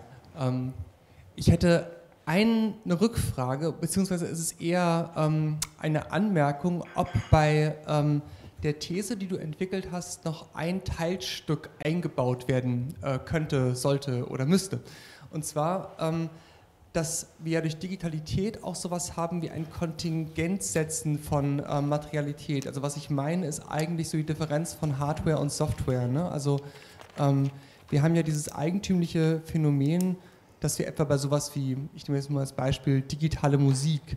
Ich hätte eine Rückfrage, beziehungsweise ist es eher eine Anmerkung, ob bei der These, die du entwickelt hast, noch ein Teilstück eingebaut werden könnte, sollte oder müsste. Und zwar, dass wir ja durch Digitalität auch sowas haben wie ein Kontingentsetzen von Materialität. Also was ich meine, ist eigentlich so die Differenz von Hardware und Software. Ne? Also wir haben ja dieses eigentümliche Phänomen, dass wir etwa bei sowas wie, ich nehme jetzt mal als Beispiel, digitale Musik,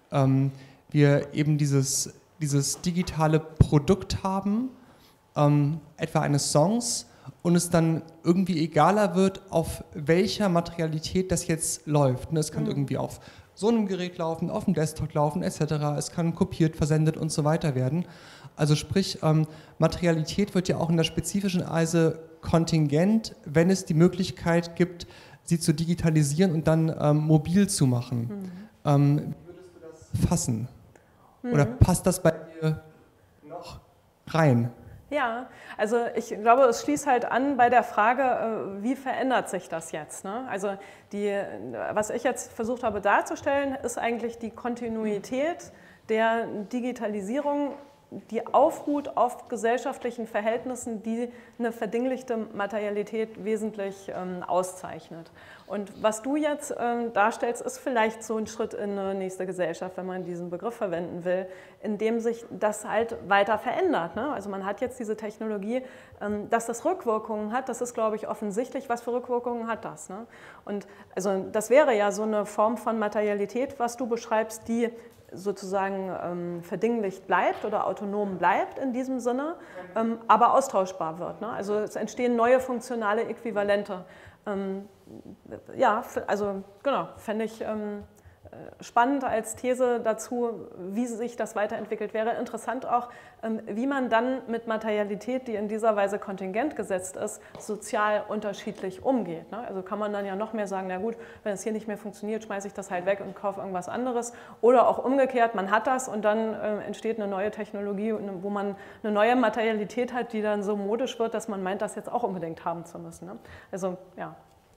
wir eben dieses digitale Produkt haben, etwa eines Songs, und es dann irgendwie egaler wird, auf welcher Materialität das jetzt läuft. Es kann irgendwie auf so einem Gerät laufen, auf dem Desktop laufen, etc. Es kann kopiert, versendet und so weiter werden. Also sprich, Materialität wird ja auch in der spezifischen Weise kontingent, wenn es die Möglichkeit gibt, sie zu digitalisieren und dann mobil zu machen. Wie würdest du das fassen? Oder passt das bei dir noch rein? Ja, also ich glaube, es schließt halt an bei der Frage, wie verändert sich das jetzt? Ne? Also was ich jetzt versucht habe darzustellen, ist eigentlich die Kontinuität der Digitalisierung, die aufruht auf gesellschaftlichen Verhältnissen, die eine verdinglichte Materialität wesentlich auszeichnet. Und was du jetzt darstellst, ist vielleicht so ein Schritt in eine nächste Gesellschaft, wenn man diesen Begriff verwenden will, in dem sich das halt weiter verändert. Ne? Also man hat jetzt diese Technologie, dass das Rückwirkungen hat, das ist, glaube ich, offensichtlich. Was für Rückwirkungen hat das? Ne? Und also das wäre ja so eine Form von Materialität, was du beschreibst, die sozusagen verdinglicht bleibt oder autonom bleibt in diesem Sinne, aber austauschbar wird. Ne? Also es entstehen neue funktionale Äquivalente. Ja, also genau, fände ich spannend als These dazu, wie sich das weiterentwickelt. Wäre interessant auch, wie man dann mit Materialität, die in dieser Weise kontingent gesetzt ist, sozial unterschiedlich umgeht. Also kann man dann ja noch mehr sagen, na gut, wenn es hier nicht mehr funktioniert, schmeiße ich das halt weg und kaufe irgendwas anderes. Oder auch umgekehrt, man hat das und dann entsteht eine neue Technologie, wo man eine neue Materialität hat, die dann so modisch wird, dass man meint, das jetzt auch unbedingt haben zu müssen. Also ja,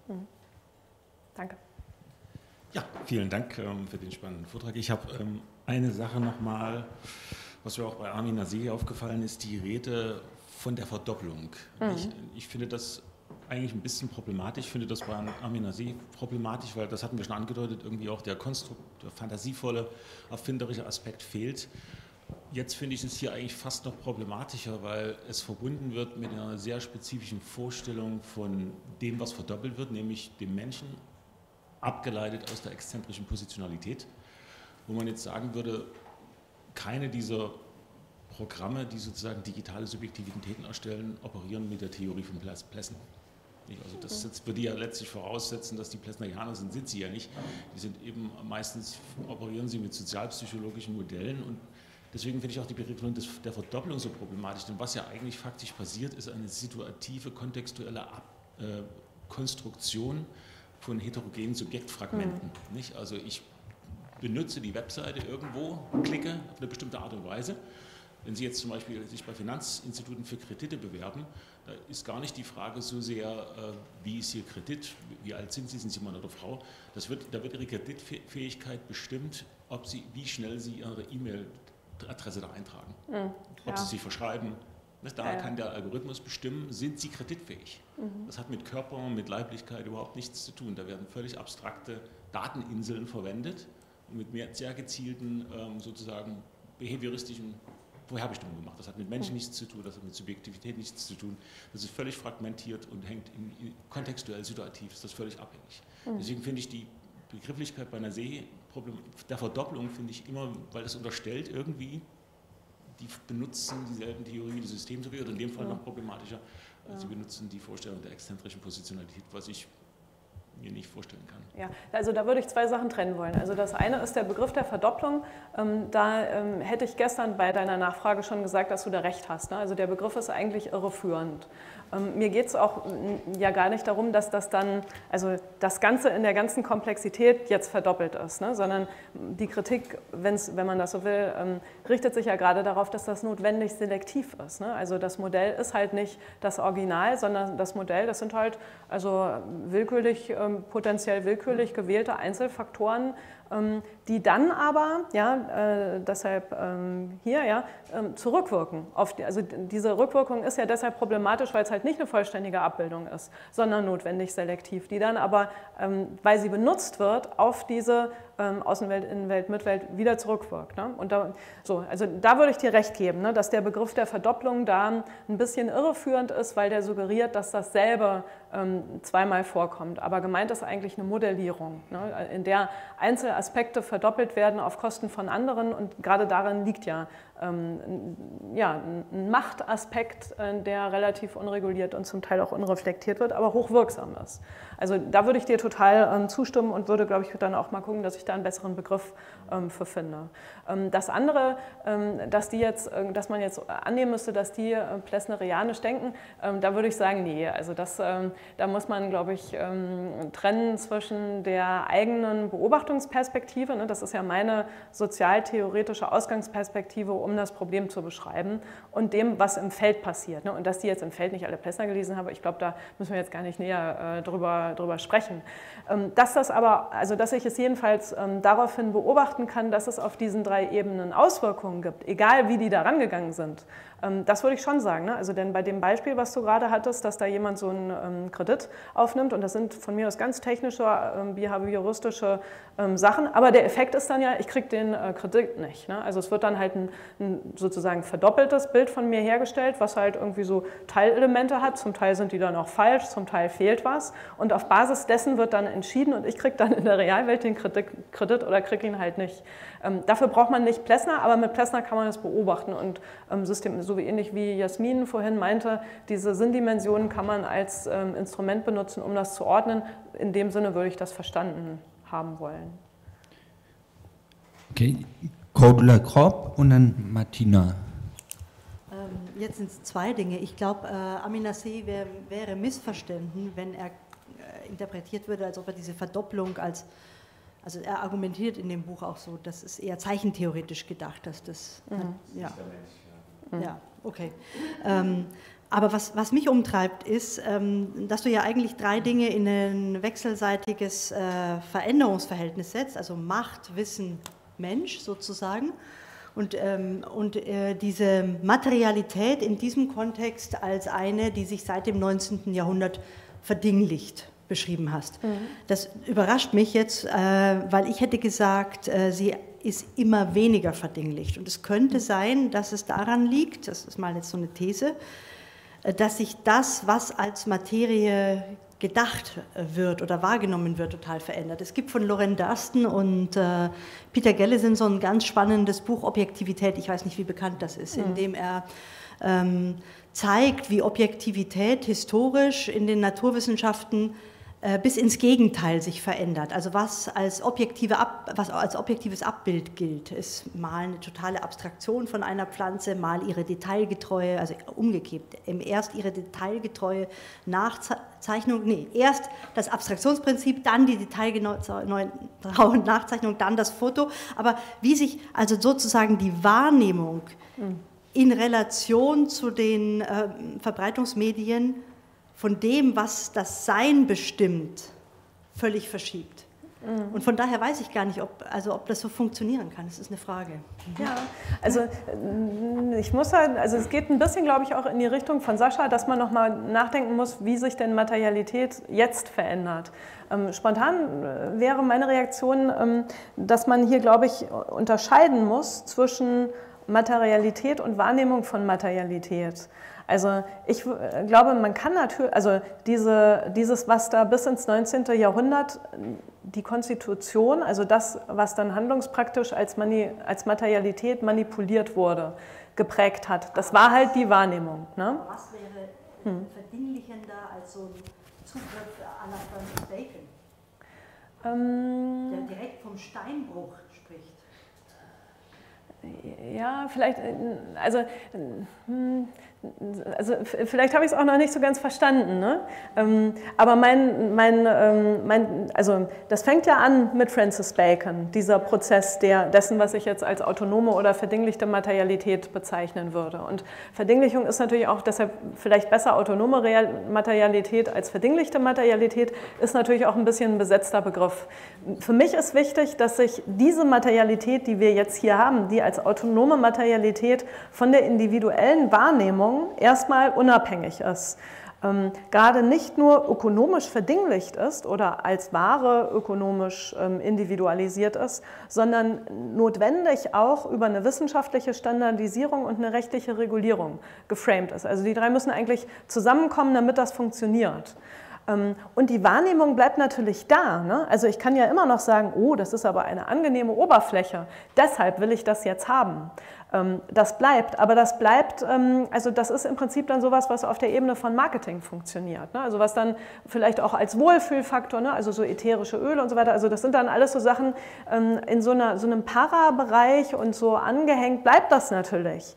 danke. Ja, vielen Dank für den spannenden Vortrag. Ich habe eine Sache nochmal, was mir auch bei Armin Naseh aufgefallen ist, die Rede von der Verdopplung. Ich finde das eigentlich ein bisschen problematisch. Ich finde das bei Armin Naseh problematisch, weil das hatten wir schon angedeutet, irgendwie auch der fantasievolle, erfinderische Aspekt fehlt. Jetzt finde ich es hier eigentlich fast noch problematischer, weil es verbunden wird mit einer sehr spezifischen Vorstellung von dem, was verdoppelt wird, nämlich dem Menschen, abgeleitet aus der exzentrischen Positionalität, wo man jetzt sagen würde, keine dieser Programme, die sozusagen digitale Subjektivitäten erstellen, operieren mit der Theorie von Plessner. Also das würde ja letztlich voraussetzen, dass die Plessnerianer sind sie ja nicht. Die sind eben meistens, operieren sie mit sozialpsychologischen Modellen und deswegen finde ich auch die Beregelung der Verdopplung so problematisch, denn was ja eigentlich faktisch passiert, ist eine situative, kontextuelle Konstruktion von heterogenen Subjektfragmenten. Nicht? Also ich benutze die Webseite irgendwo, klicke auf eine bestimmte Art und Weise. Wenn Sie jetzt zum Beispiel sich bei Finanzinstituten für Kredite bewerben, da ist gar nicht die Frage so sehr, wie ist Ihr Kredit, wie alt sind Sie Mann oder Frau. Da wird Ihre Kreditfähigkeit bestimmt, wie schnell Sie Ihre E-Mail-Adresse da eintragen. Ob Sie sich verschreiben. Da kann der Algorithmus bestimmen, sind Sie kreditfähig. Das hat mit Körper, mit Leiblichkeit überhaupt nichts zu tun. Da werden völlig abstrakte Dateninseln verwendet und mit sehr gezielten, sozusagen behavioristischen Vorherbestimmungen gemacht. Das hat mit Menschen nichts zu tun, das hat mit Subjektivität nichts zu tun. Das ist völlig fragmentiert und hängt kontextuell situativ, ist das völlig abhängig. Deswegen finde ich die Begrifflichkeit bei einer der Verdopplung, finde ich immer, weil das unterstellt irgendwie, die benutzen dieselben Theorien wie die Systemtheorie oder in dem Fall noch problematischer, sie benutzen die Vorstellung der exzentrischen Positionalität, was ich mir nicht vorstellen kann. Ja, also da würde ich zwei Sachen trennen wollen. Also das eine ist der Begriff der Verdopplung. Da hätte ich gestern bei deiner Nachfrage schon gesagt, dass du da recht hast. Also der Begriff ist eigentlich irreführend. Mir geht es auch ja gar nicht darum, dass das dann, also das Ganze in der ganzen Komplexität jetzt verdoppelt ist, sondern die Kritik, wenn man das so will, richtet sich ja gerade darauf, dass das notwendig selektiv ist. Also das Modell ist halt nicht das Original, sondern das Modell, das sind halt also potenziell willkürlich gewählte Einzelfaktoren, die dann aber, deshalb hier, zurückwirken. Also diese Rückwirkung ist ja deshalb problematisch, weil es halt nicht eine vollständige Abbildung ist, sondern notwendig selektiv, die dann aber, weil sie benutzt wird, auf diese Außenwelt, Innenwelt, Mitwelt wieder zurückwirkt. Und also da würde ich dir recht geben, dass der Begriff der Verdopplung da ein bisschen irreführend ist, weil der suggeriert, dass dasselbe zweimal vorkommt. Aber gemeint ist eigentlich eine Modellierung, in der Einzelaspekte verdoppelt werden auf Kosten von anderen und gerade darin liegt ja ein Machtaspekt, der relativ unreguliert und zum Teil auch unreflektiert wird, aber hochwirksam ist. Also da würde ich dir total zustimmen und würde, glaube ich, dann auch mal gucken, dass ich da einen besseren Begriff für finde. Das andere, dass man jetzt annehmen müsste, dass die plessnerianisch denken, da würde ich sagen, nee, also da muss man, glaube ich, trennen zwischen der eigenen Beobachtungsperspektive, das ist ja meine sozialtheoretische Ausgangsperspektive, um das Problem zu beschreiben, und dem, was im Feld passiert. Und dass die jetzt im Feld nicht alle Plessner gelesen haben, ich glaube, da müssen wir jetzt gar nicht näher drüber sprechen. Dass ich es jedenfalls daraufhin beobachten kann, dass es auf diesen drei Ebenen Auswirkungen gibt, egal wie die da rangegangen sind. Das würde ich schon sagen. Also denn bei dem Beispiel, was du gerade hattest, dass da jemand so einen Kredit aufnimmt, und das sind von mir aus ganz technische, behavioristische Sachen, aber der Effekt ist dann ja, ich kriege den Kredit nicht. Also es wird dann halt ein sozusagen verdoppeltes Bild von mir hergestellt, was halt irgendwie so Teilelemente hat. Zum Teil sind die dann auch falsch, zum Teil fehlt was. Und auf Basis dessen wird dann entschieden und ich kriege dann in der Realwelt den Kredit oder kriege ihn halt nicht. Dafür braucht man nicht Plessner, aber mit Plessner kann man das beobachten und so ähnlich wie Jasmin vorhin meinte, diese Sinndimensionen kann man als Instrument benutzen, um das zu ordnen. In dem Sinne würde ich das verstanden haben wollen. Okay, Cordula Kropp und dann Martina. Jetzt sind es zwei Dinge. Ich glaube, Amin Nasseh wäre missverstanden, wenn er interpretiert würde, als ob er diese Verdopplung also er argumentiert in dem Buch auch so, das ist eher zeichentheoretisch gedacht, dass das, ja, okay. Aber was mich umtreibt, ist, dass du ja eigentlich drei Dinge in ein wechselseitiges Veränderungsverhältnis setzt, also Macht, Wissen, Mensch sozusagen. Und diese Materialität in diesem Kontext als eine, die sich seit dem 19. Jahrhundert verdinglicht, beschrieben hast. Das überrascht mich jetzt, weil ich hätte gesagt, sie ist immer weniger verdinglicht. Und es könnte sein, dass es daran liegt, das ist mal jetzt so eine These, dass sich das, was als Materie gedacht wird oder wahrgenommen wird, total verändert. Es gibt von Loren Durston und Peter Gellison so ein ganz spannendes Buch Objektivität, ich weiß nicht, wie bekannt das ist, in dem er zeigt, wie Objektivität historisch in den Naturwissenschaften bis ins Gegenteil sich verändert. Also was als objektives Abbild gilt, ist mal eine totale Abstraktion von einer Pflanze, mal ihre detailgetreue, also umgekehrt, erst ihre detailgetreue Nachzeichnung, erst das Abstraktionsprinzip, dann die detailgenaue Nachzeichnung, dann das Foto, aber wie sich also sozusagen die Wahrnehmung in Relation zu den Verbreitungsmedien von dem, was das Sein bestimmt, völlig verschiebt. Und von daher weiß ich gar nicht, ob das so funktionieren kann. Das ist eine Frage. Ja, also ich muss halt, also es geht ein bisschen, glaube ich, auch in die Richtung von Sascha, dass man nochmal nachdenken muss, wie sich denn Materialität jetzt verändert. Spontan wäre meine Reaktion, dass man hier, glaube ich, unterscheiden muss zwischen Materialität und Wahrnehmung von Materialität. Also ich glaube, man kann natürlich, also dieses, was da bis ins 19. Jahrhundert die Konstitution, also das, was dann handlungspraktisch als Materialität manipuliert wurde, geprägt hat, das war halt die Wahrnehmung. Ne? Was wäre verdinglichender als so ein Zugriff à la Francis Bacon, der direkt vom Steinbruch spricht? Ja, vielleicht, also vielleicht habe ich es auch noch nicht so ganz verstanden, ne? Aber also das fängt ja an mit Francis Bacon, dieser Prozess dessen, was ich jetzt als autonome oder verdinglichte Materialität bezeichnen würde. Und Verdinglichung ist natürlich auch deshalb vielleicht besser autonome Materialität als verdinglichte Materialität, ist natürlich auch ein bisschen ein besetzter Begriff. Für mich ist wichtig, dass sich diese Materialität, die wir jetzt hier haben, die als autonome Materialität von der individuellen Wahrnehmung erstmal unabhängig ist. Gerade nicht nur ökonomisch verdinglicht ist oder als Ware ökonomisch individualisiert ist, sondern notwendig auch über eine wissenschaftliche Standardisierung und eine rechtliche Regulierung geframed ist. Also die drei müssen eigentlich zusammenkommen, damit das funktioniert. Und die Wahrnehmung bleibt natürlich da. Ne? Also ich kann ja immer noch sagen, oh, das ist aber eine angenehme Oberfläche, deshalb will ich das jetzt haben. Das bleibt, aber das bleibt, also das ist im Prinzip dann sowas, was auf der Ebene von Marketing funktioniert. Ne? Also was dann vielleicht auch als Wohlfühlfaktor, ne? Also so ätherische Öle und so weiter, also das sind dann alles so Sachen in so einem Para-Bereich und so angehängt bleibt das natürlich.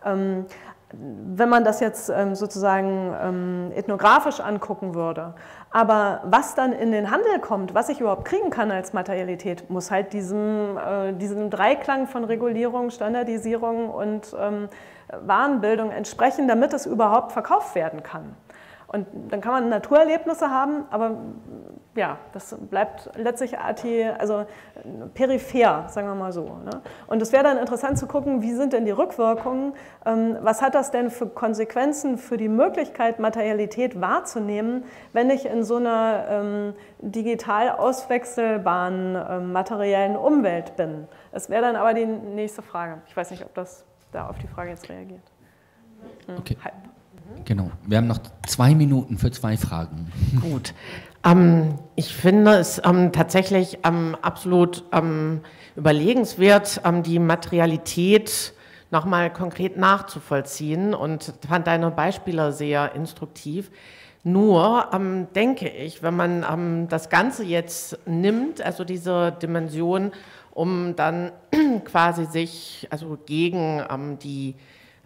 Wenn man das jetzt sozusagen ethnografisch angucken würde. Aber was dann in den Handel kommt, was ich überhaupt kriegen kann als Materialität, muss halt diesem Dreiklang von Regulierung, Standardisierung und Warenbildung entsprechen, damit es überhaupt verkauft werden kann. Und dann kann man Naturerlebnisse haben, aber ja, das bleibt letztlich peripher, sagen wir mal so. Ne? Und es wäre dann interessant zu gucken, wie sind denn die Rückwirkungen, was hat das denn für Konsequenzen für die Möglichkeit, Materialität wahrzunehmen, wenn ich in so einer digital auswechselbaren materiellen Umwelt bin. Das wäre dann aber die nächste Frage. Ich weiß nicht, ob das da auf die Frage jetzt reagiert. Okay. Genau, wir haben noch 2 Minuten für 2 Fragen. Gut. Ich finde es tatsächlich absolut überlegenswert, die Materialität nochmal konkret nachzuvollziehen und fand deine Beispiele sehr instruktiv. Nur denke ich, wenn man das Ganze jetzt nimmt, also diese Dimension um dann quasi sich also gegen die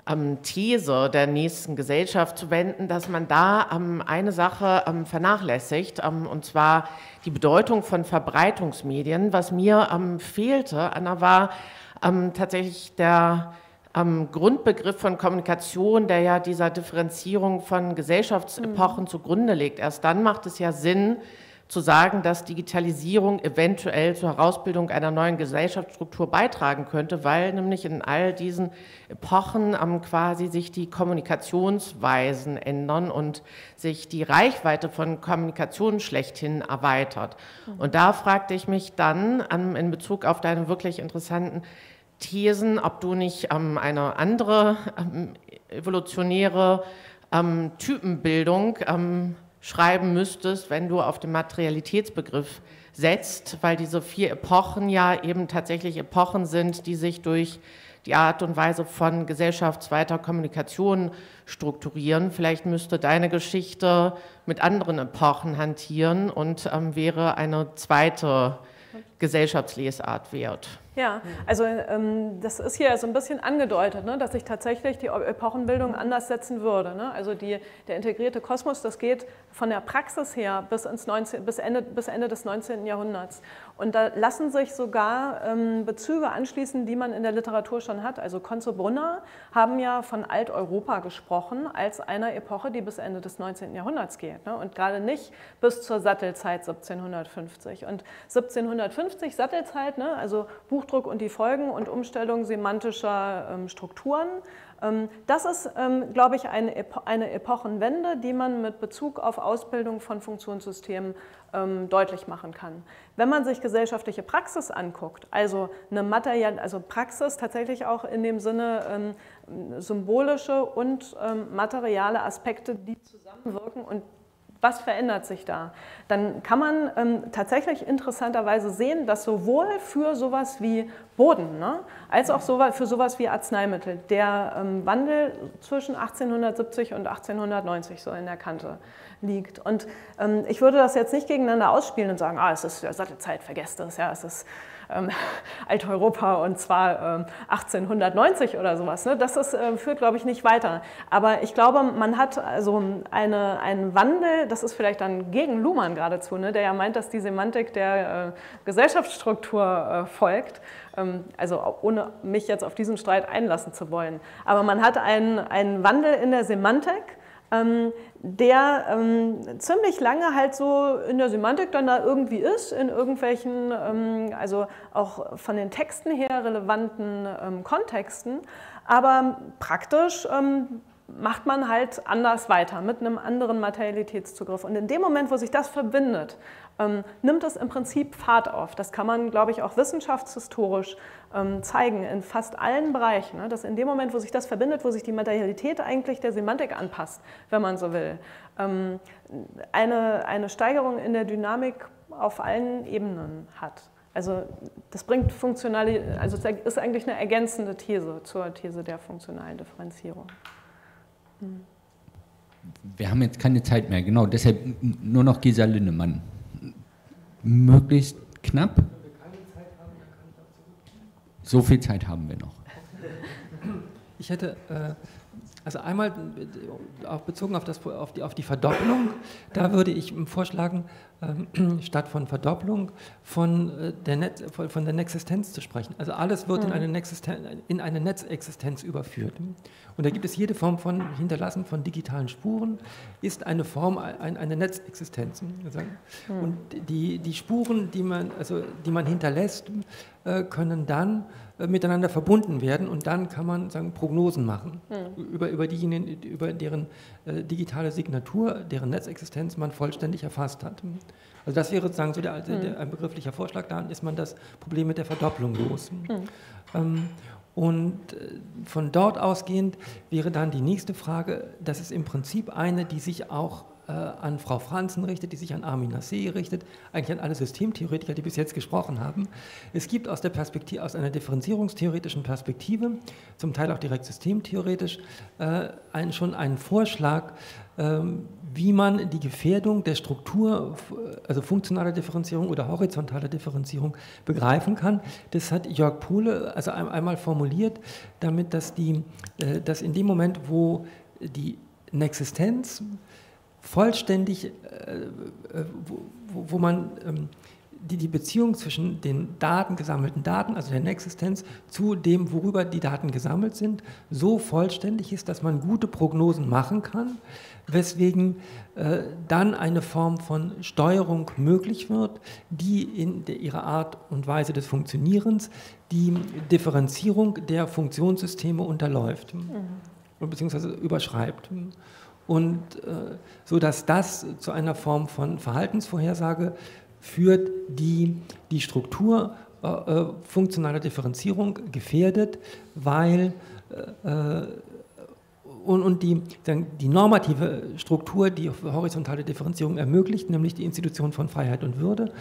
These der nächsten Gesellschaft zu wenden, dass man da eine Sache vernachlässigt, und zwar die Bedeutung von Verbreitungsmedien. Was mir fehlte, Anna, war tatsächlich der Grundbegriff von Kommunikation, der ja dieser Differenzierung von Gesellschaftsepochen zugrunde liegt. Erst dann macht es ja Sinn, zu sagen, dass Digitalisierung eventuell zur Herausbildung einer neuen Gesellschaftsstruktur beitragen könnte, weil nämlich in all diesen Epochen quasi sich die Kommunikationsweisen ändern und sich die Reichweite von Kommunikation schlechthin erweitert. Und da fragte ich mich dann in Bezug auf deine wirklich interessanten Thesen, ob du nicht eine andere evolutionäre Typenbildung schreiben müsstest, wenn du auf den Materialitätsbegriff setzt, weil diese 4 Epochen ja eben tatsächlich Epochen sind, die sich durch die Art und Weise von gesellschaftsweiter Kommunikation strukturieren. Vielleicht müsste deine Geschichte mit anderen Epochen hantieren und wäre eine zweite Gesellschaftslesart wert. Ja, also das ist hier so ein bisschen angedeutet, ne, dass sich tatsächlich die Epochenbildung anders setzen würde. Ne? Also der integrierte Kosmos, das geht von der Praxis her bis Ende des 19. Jahrhunderts. Und da lassen sich sogar Bezüge anschließen, die man in der Literatur schon hat. Also Conze Brunner haben ja von Alteuropa gesprochen als einer Epoche, die bis Ende des 19. Jahrhunderts geht. Ne? Und gerade nicht bis zur Sattelzeit 1750. Und 1750 Sattelzeit, ne, also Buchdruck und die Folgen und Umstellung semantischer Strukturen. Das ist, glaube ich, eine Epochenwende, die man mit Bezug auf Ausbildung von Funktionssystemen deutlich machen kann. Wenn man sich gesellschaftliche Praxis anguckt, also Praxis tatsächlich auch in dem Sinne symbolische und materiale Aspekte, die zusammenwirken und was verändert sich da? Dann kann man tatsächlich interessanterweise sehen, dass sowohl für sowas wie Boden, ne, als auch für sowas wie Arzneimittel der Wandel zwischen 1870 und 1890 so in der Kante liegt. Und ich würde das jetzt nicht gegeneinander ausspielen und sagen, es ist ja Sattelzeit, vergesst es, ja, es ist Alteuropa und zwar 1890 oder sowas. Ne? Das führt, glaube ich, nicht weiter. Aber ich glaube, man hat also einen Wandel, das ist vielleicht dann gegen Luhmann geradezu, ne? Der ja meint, dass die Semantik der Gesellschaftsstruktur folgt. Also ohne mich jetzt auf diesen Streit einlassen zu wollen. Aber man hat einen Wandel in der Semantik, der ziemlich lange halt so in der Semantik dann da irgendwie ist, in irgendwelchen, also auch von den Texten her relevanten Kontexten, aber praktisch macht man halt anders weiter, mit einem anderen Materialitätszugriff. Und in dem Moment, wo sich das verbindet, nimmt es im Prinzip Fahrt auf. Das kann man, glaube ich, auch wissenschaftshistorisch zeigen, in fast allen Bereichen. Ne? Dass in dem Moment, wo sich das verbindet, wo sich die Materialität eigentlich der Semantik anpasst, wenn man so will, eine Steigerung in der Dynamik auf allen Ebenen hat. Also das bringt also ist eigentlich eine ergänzende These zur These der funktionalen Differenzierung. Wir haben jetzt keine Zeit mehr, genau, deshalb nur noch Gesa Linnemann. Möglichst knapp. Wenn wir keine Zeit haben, dann kann ich auch zurück. So viel Zeit haben wir noch. Ich hätte, also einmal auch bezogen auf die Verdopplung, da würde ich vorschlagen, statt von Verdopplung von der Netzexistenz zu sprechen. Also alles wird in eine Netzexistenz überführt. Und da gibt es jede Form von Hinterlassen von digitalen Spuren, ist eine Form, eine Netzexistenz. Und die Spuren, die man hinterlässt, können dann miteinander verbunden werden und dann kann man Prognosen machen über deren digitale Signatur, deren Netzexistenz man vollständig erfasst hat. Also das wäre sozusagen so ein begrifflicher Vorschlag, dann ist man das Problem mit der Verdopplung los. Und von dort ausgehend wäre dann die nächste Frage, das ist im Prinzip eine, die sich auch an Frau Franzen richtet, die sich an Armin Nassé richtet, eigentlich an alle Systemtheoretiker, die bis jetzt gesprochen haben. Es gibt aus einer differenzierungstheoretischen Perspektive, zum Teil auch direkt systemtheoretisch, schon einen Vorschlag, wie man die Gefährdung der Struktur, also funktionale Differenzierung oder horizontale Differenzierung, begreifen kann. Das hat Jörg Pohle also einmal formuliert, damit, dass in dem Moment, wo eine Existenz vollständig, wo man die Beziehung zwischen den gesammelten Daten, also der Existenz, zu dem, worüber die Daten gesammelt sind, so vollständig ist, dass man gute Prognosen machen kann, weswegen dann eine Form von Steuerung möglich wird, die in ihrer Art und Weise des Funktionierens die Differenzierung der Funktionssysteme unterläuft, beziehungsweise überschreibt. Und so dass das zu einer Form von Verhaltensvorhersage führt, die Struktur funktionaler Differenzierung gefährdet, weil die normative Struktur, die horizontale Differenzierung ermöglicht, nämlich die Institution von Freiheit und Würde,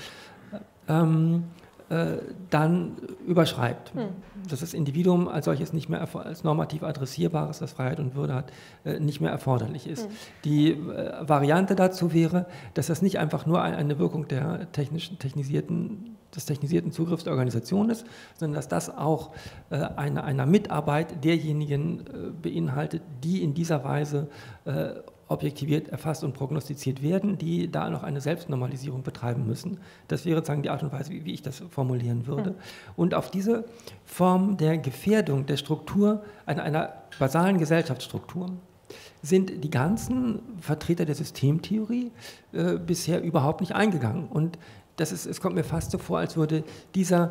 dann überschreibt. Dass das Individuum als solches nicht mehr als normativ adressierbares, das Freiheit und Würde hat, nicht mehr erforderlich ist. Die Variante dazu wäre, dass das nicht einfach nur eine Wirkung des technisierten Zugriffs der Organisation ist, sondern dass das auch einer Mitarbeit derjenigen beinhaltet, die in dieser Weise objektiviert, erfasst und prognostiziert werden, die da noch eine Selbstnormalisierung betreiben müssen. Das wäre sozusagen die Art und Weise, wie ich das formulieren würde. Und auf diese Form der Gefährdung der Struktur, einer basalen Gesellschaftsstruktur, sind die ganzen Vertreter der Systemtheorie bisher überhaupt nicht eingegangen. Und es kommt mir fast so vor, als würde diese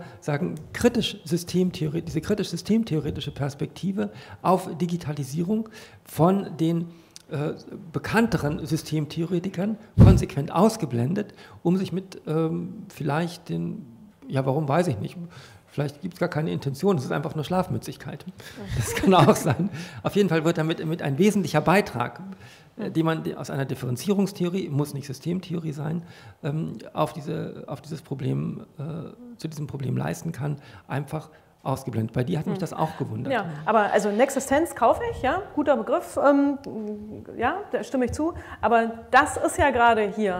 kritisch-systemtheoretische Perspektive auf Digitalisierung von den bekannteren Systemtheoretikern konsequent ausgeblendet, um sich mit vielleicht warum weiß ich nicht, vielleicht gibt es gar keine Intention, es ist einfach nur Schlafmützigkeit. Das kann auch sein. Auf jeden Fall wird damit ein wesentlicher Beitrag, den man aus einer Differenzierungstheorie, muss nicht Systemtheorie sein, zu diesem Problem leisten kann, einfach ausgeblendet. Bei dir hat mich das auch gewundert. Ja, aber also Nexistenz kaufe ich, ja, guter Begriff, ja, da stimme ich zu. Aber das ist ja gerade hier,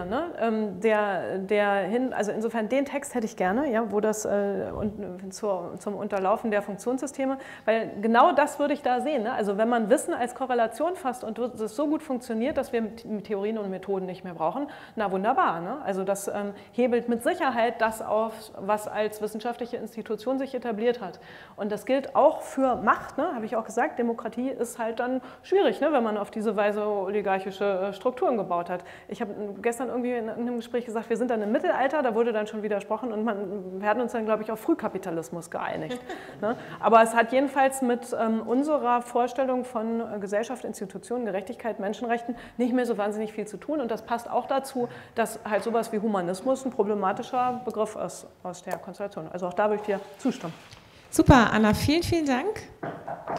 ne, also insofern den Text hätte ich gerne, ja, wo das zum Unterlaufen der Funktionssysteme, weil genau das würde ich da sehen. Ne? Also wenn man Wissen als Korrelation fasst und das so gut funktioniert, dass wir Theorien und Methoden nicht mehr brauchen, na wunderbar. Ne? Also das hebelt mit Sicherheit das auf, was als wissenschaftliche Institution sich etabliert hat. Und das gilt auch für Macht, ne? Habe ich auch gesagt, Demokratie ist halt dann schwierig, ne? Wenn man auf diese Weise oligarchische Strukturen gebaut hat. Ich habe gestern irgendwie in einem Gespräch gesagt, wir sind dann im Mittelalter, da wurde dann schon widersprochen und wir hatten uns dann, glaube ich, auf Frühkapitalismus geeinigt. Ne? Aber es hat jedenfalls mit unserer Vorstellung von Gesellschaft, Institutionen, Gerechtigkeit, Menschenrechten nicht mehr so wahnsinnig viel zu tun. Und das passt auch dazu, dass halt sowas wie Humanismus ein problematischer Begriff ist aus der Konstellation. Also auch da würde ich dir zustimmen. Super, Anna, vielen, vielen Dank.